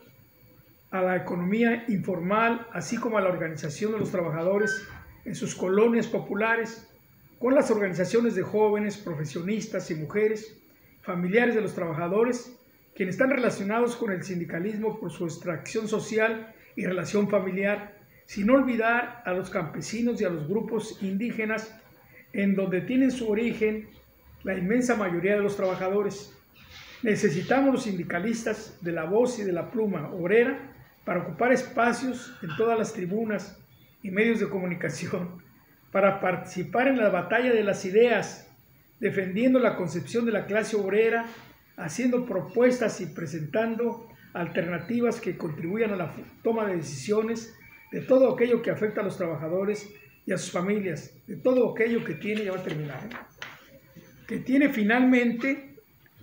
S2: a la economía informal, así como a la organización de los trabajadores en sus colonias populares, con las organizaciones de jóvenes, profesionistas y mujeres, familiares de los trabajadores, quienes están relacionados con el sindicalismo por su extracción social y relación familiar, sin olvidar a los campesinos y a los grupos indígenas, en donde tienen su origen la inmensa mayoría de los trabajadores. Necesitamos los sindicalistas de la voz y de la pluma obrera para ocupar espacios en todas las tribunas y medios de comunicación, para participar en la batalla de las ideas, defendiendo la concepción de la clase obrera, haciendo propuestas y presentando alternativas que contribuyan a la toma de decisiones de todo aquello que afecta a los trabajadores y a sus familias, de todo aquello que tiene, ya va a terminar, ¿eh? que tiene finalmente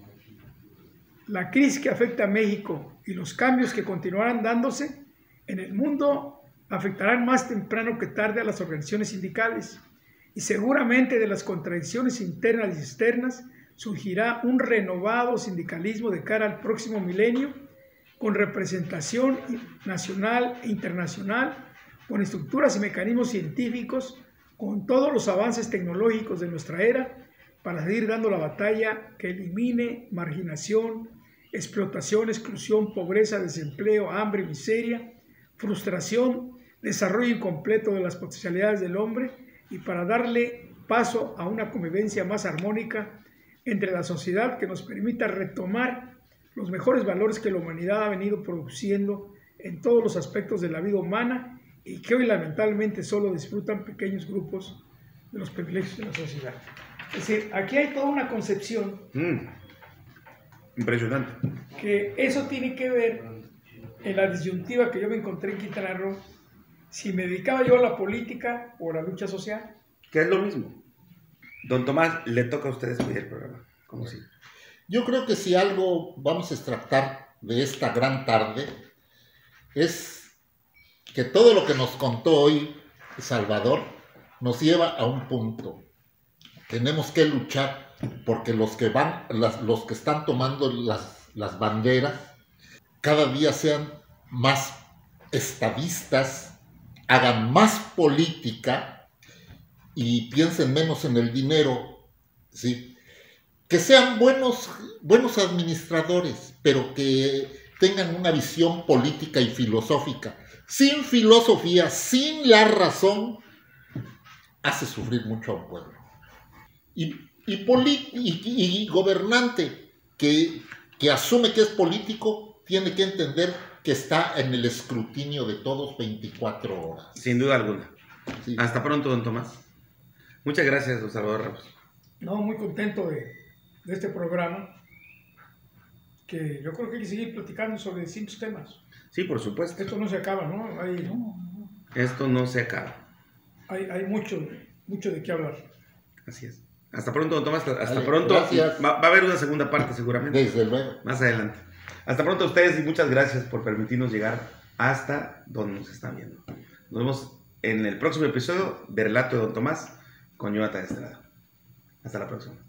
S2: la crisis que afecta a México y los cambios que continuarán dándose en el mundo afectarán más temprano que tarde a las organizaciones sindicales, y seguramente de las contradicciones internas y externas surgirá un renovado sindicalismo de cara al próximo milenio, con representación nacional e internacional, con estructuras y mecanismos científicos, con todos los avances tecnológicos de nuestra era, para seguir dando la batalla que elimine marginación, explotación, exclusión, pobreza, desempleo, hambre, miseria, frustración, desarrollo incompleto de las potencialidades del hombre, y para darle paso a una convivencia más armónica entre la sociedad que nos permita retomar los mejores valores que la humanidad ha venido produciendo en todos los aspectos de la vida humana y que hoy lamentablemente solo disfrutan pequeños grupos de los privilegios de la sociedad. Es decir, aquí hay toda una concepción
S1: mm, impresionante,
S2: que eso tiene que ver en la disyuntiva que yo me encontré en Quintana Roo, si me dedicaba yo a la política o a la lucha social.
S1: que es lo mismo. Don Tomás, le toca a usted despedir el programa, como si.
S3: Yo creo que si algo vamos a extractar de esta gran tarde es que todo lo que nos contó hoy Salvador nos lleva a un punto. Tenemos que luchar porque los que van, las, los que están tomando las, las banderas cada día sean más estadistas, hagan más política y piensen menos en el dinero, ¿sí? Que sean buenos, buenos administradores, pero que tengan una visión política y filosófica. Sin filosofía, sin la razón, hace sufrir mucho a un pueblo. Y, y, y, y gobernante que, que asume que es político, tiene que entender que está en el escrutinio de todos veinticuatro horas.
S1: Sin duda alguna.
S3: Sí.
S1: Hasta pronto, don Tomás. Muchas gracias, don Salvador Ramos.
S2: No, muy contento de, de este programa, que yo creo que hay que seguir platicando sobre distintos temas.
S1: Sí, por supuesto.
S2: Esto no se acaba, ¿no? Hay,
S1: Esto no se acaba.
S2: hay, hay mucho, mucho de qué hablar.
S1: Así es. Hasta pronto, don Tomás. Hasta
S3: Vale,
S1: pronto.
S3: gracias.
S1: Va, va a haber una segunda parte seguramente.
S3: Desde luego.
S1: Más adelante. Hasta pronto a ustedes y muchas gracias por permitirnos llegar hasta donde nos están viendo. Nos vemos en el próximo episodio de Relato de don Tomás con Jonathan Estrada. Hasta la próxima.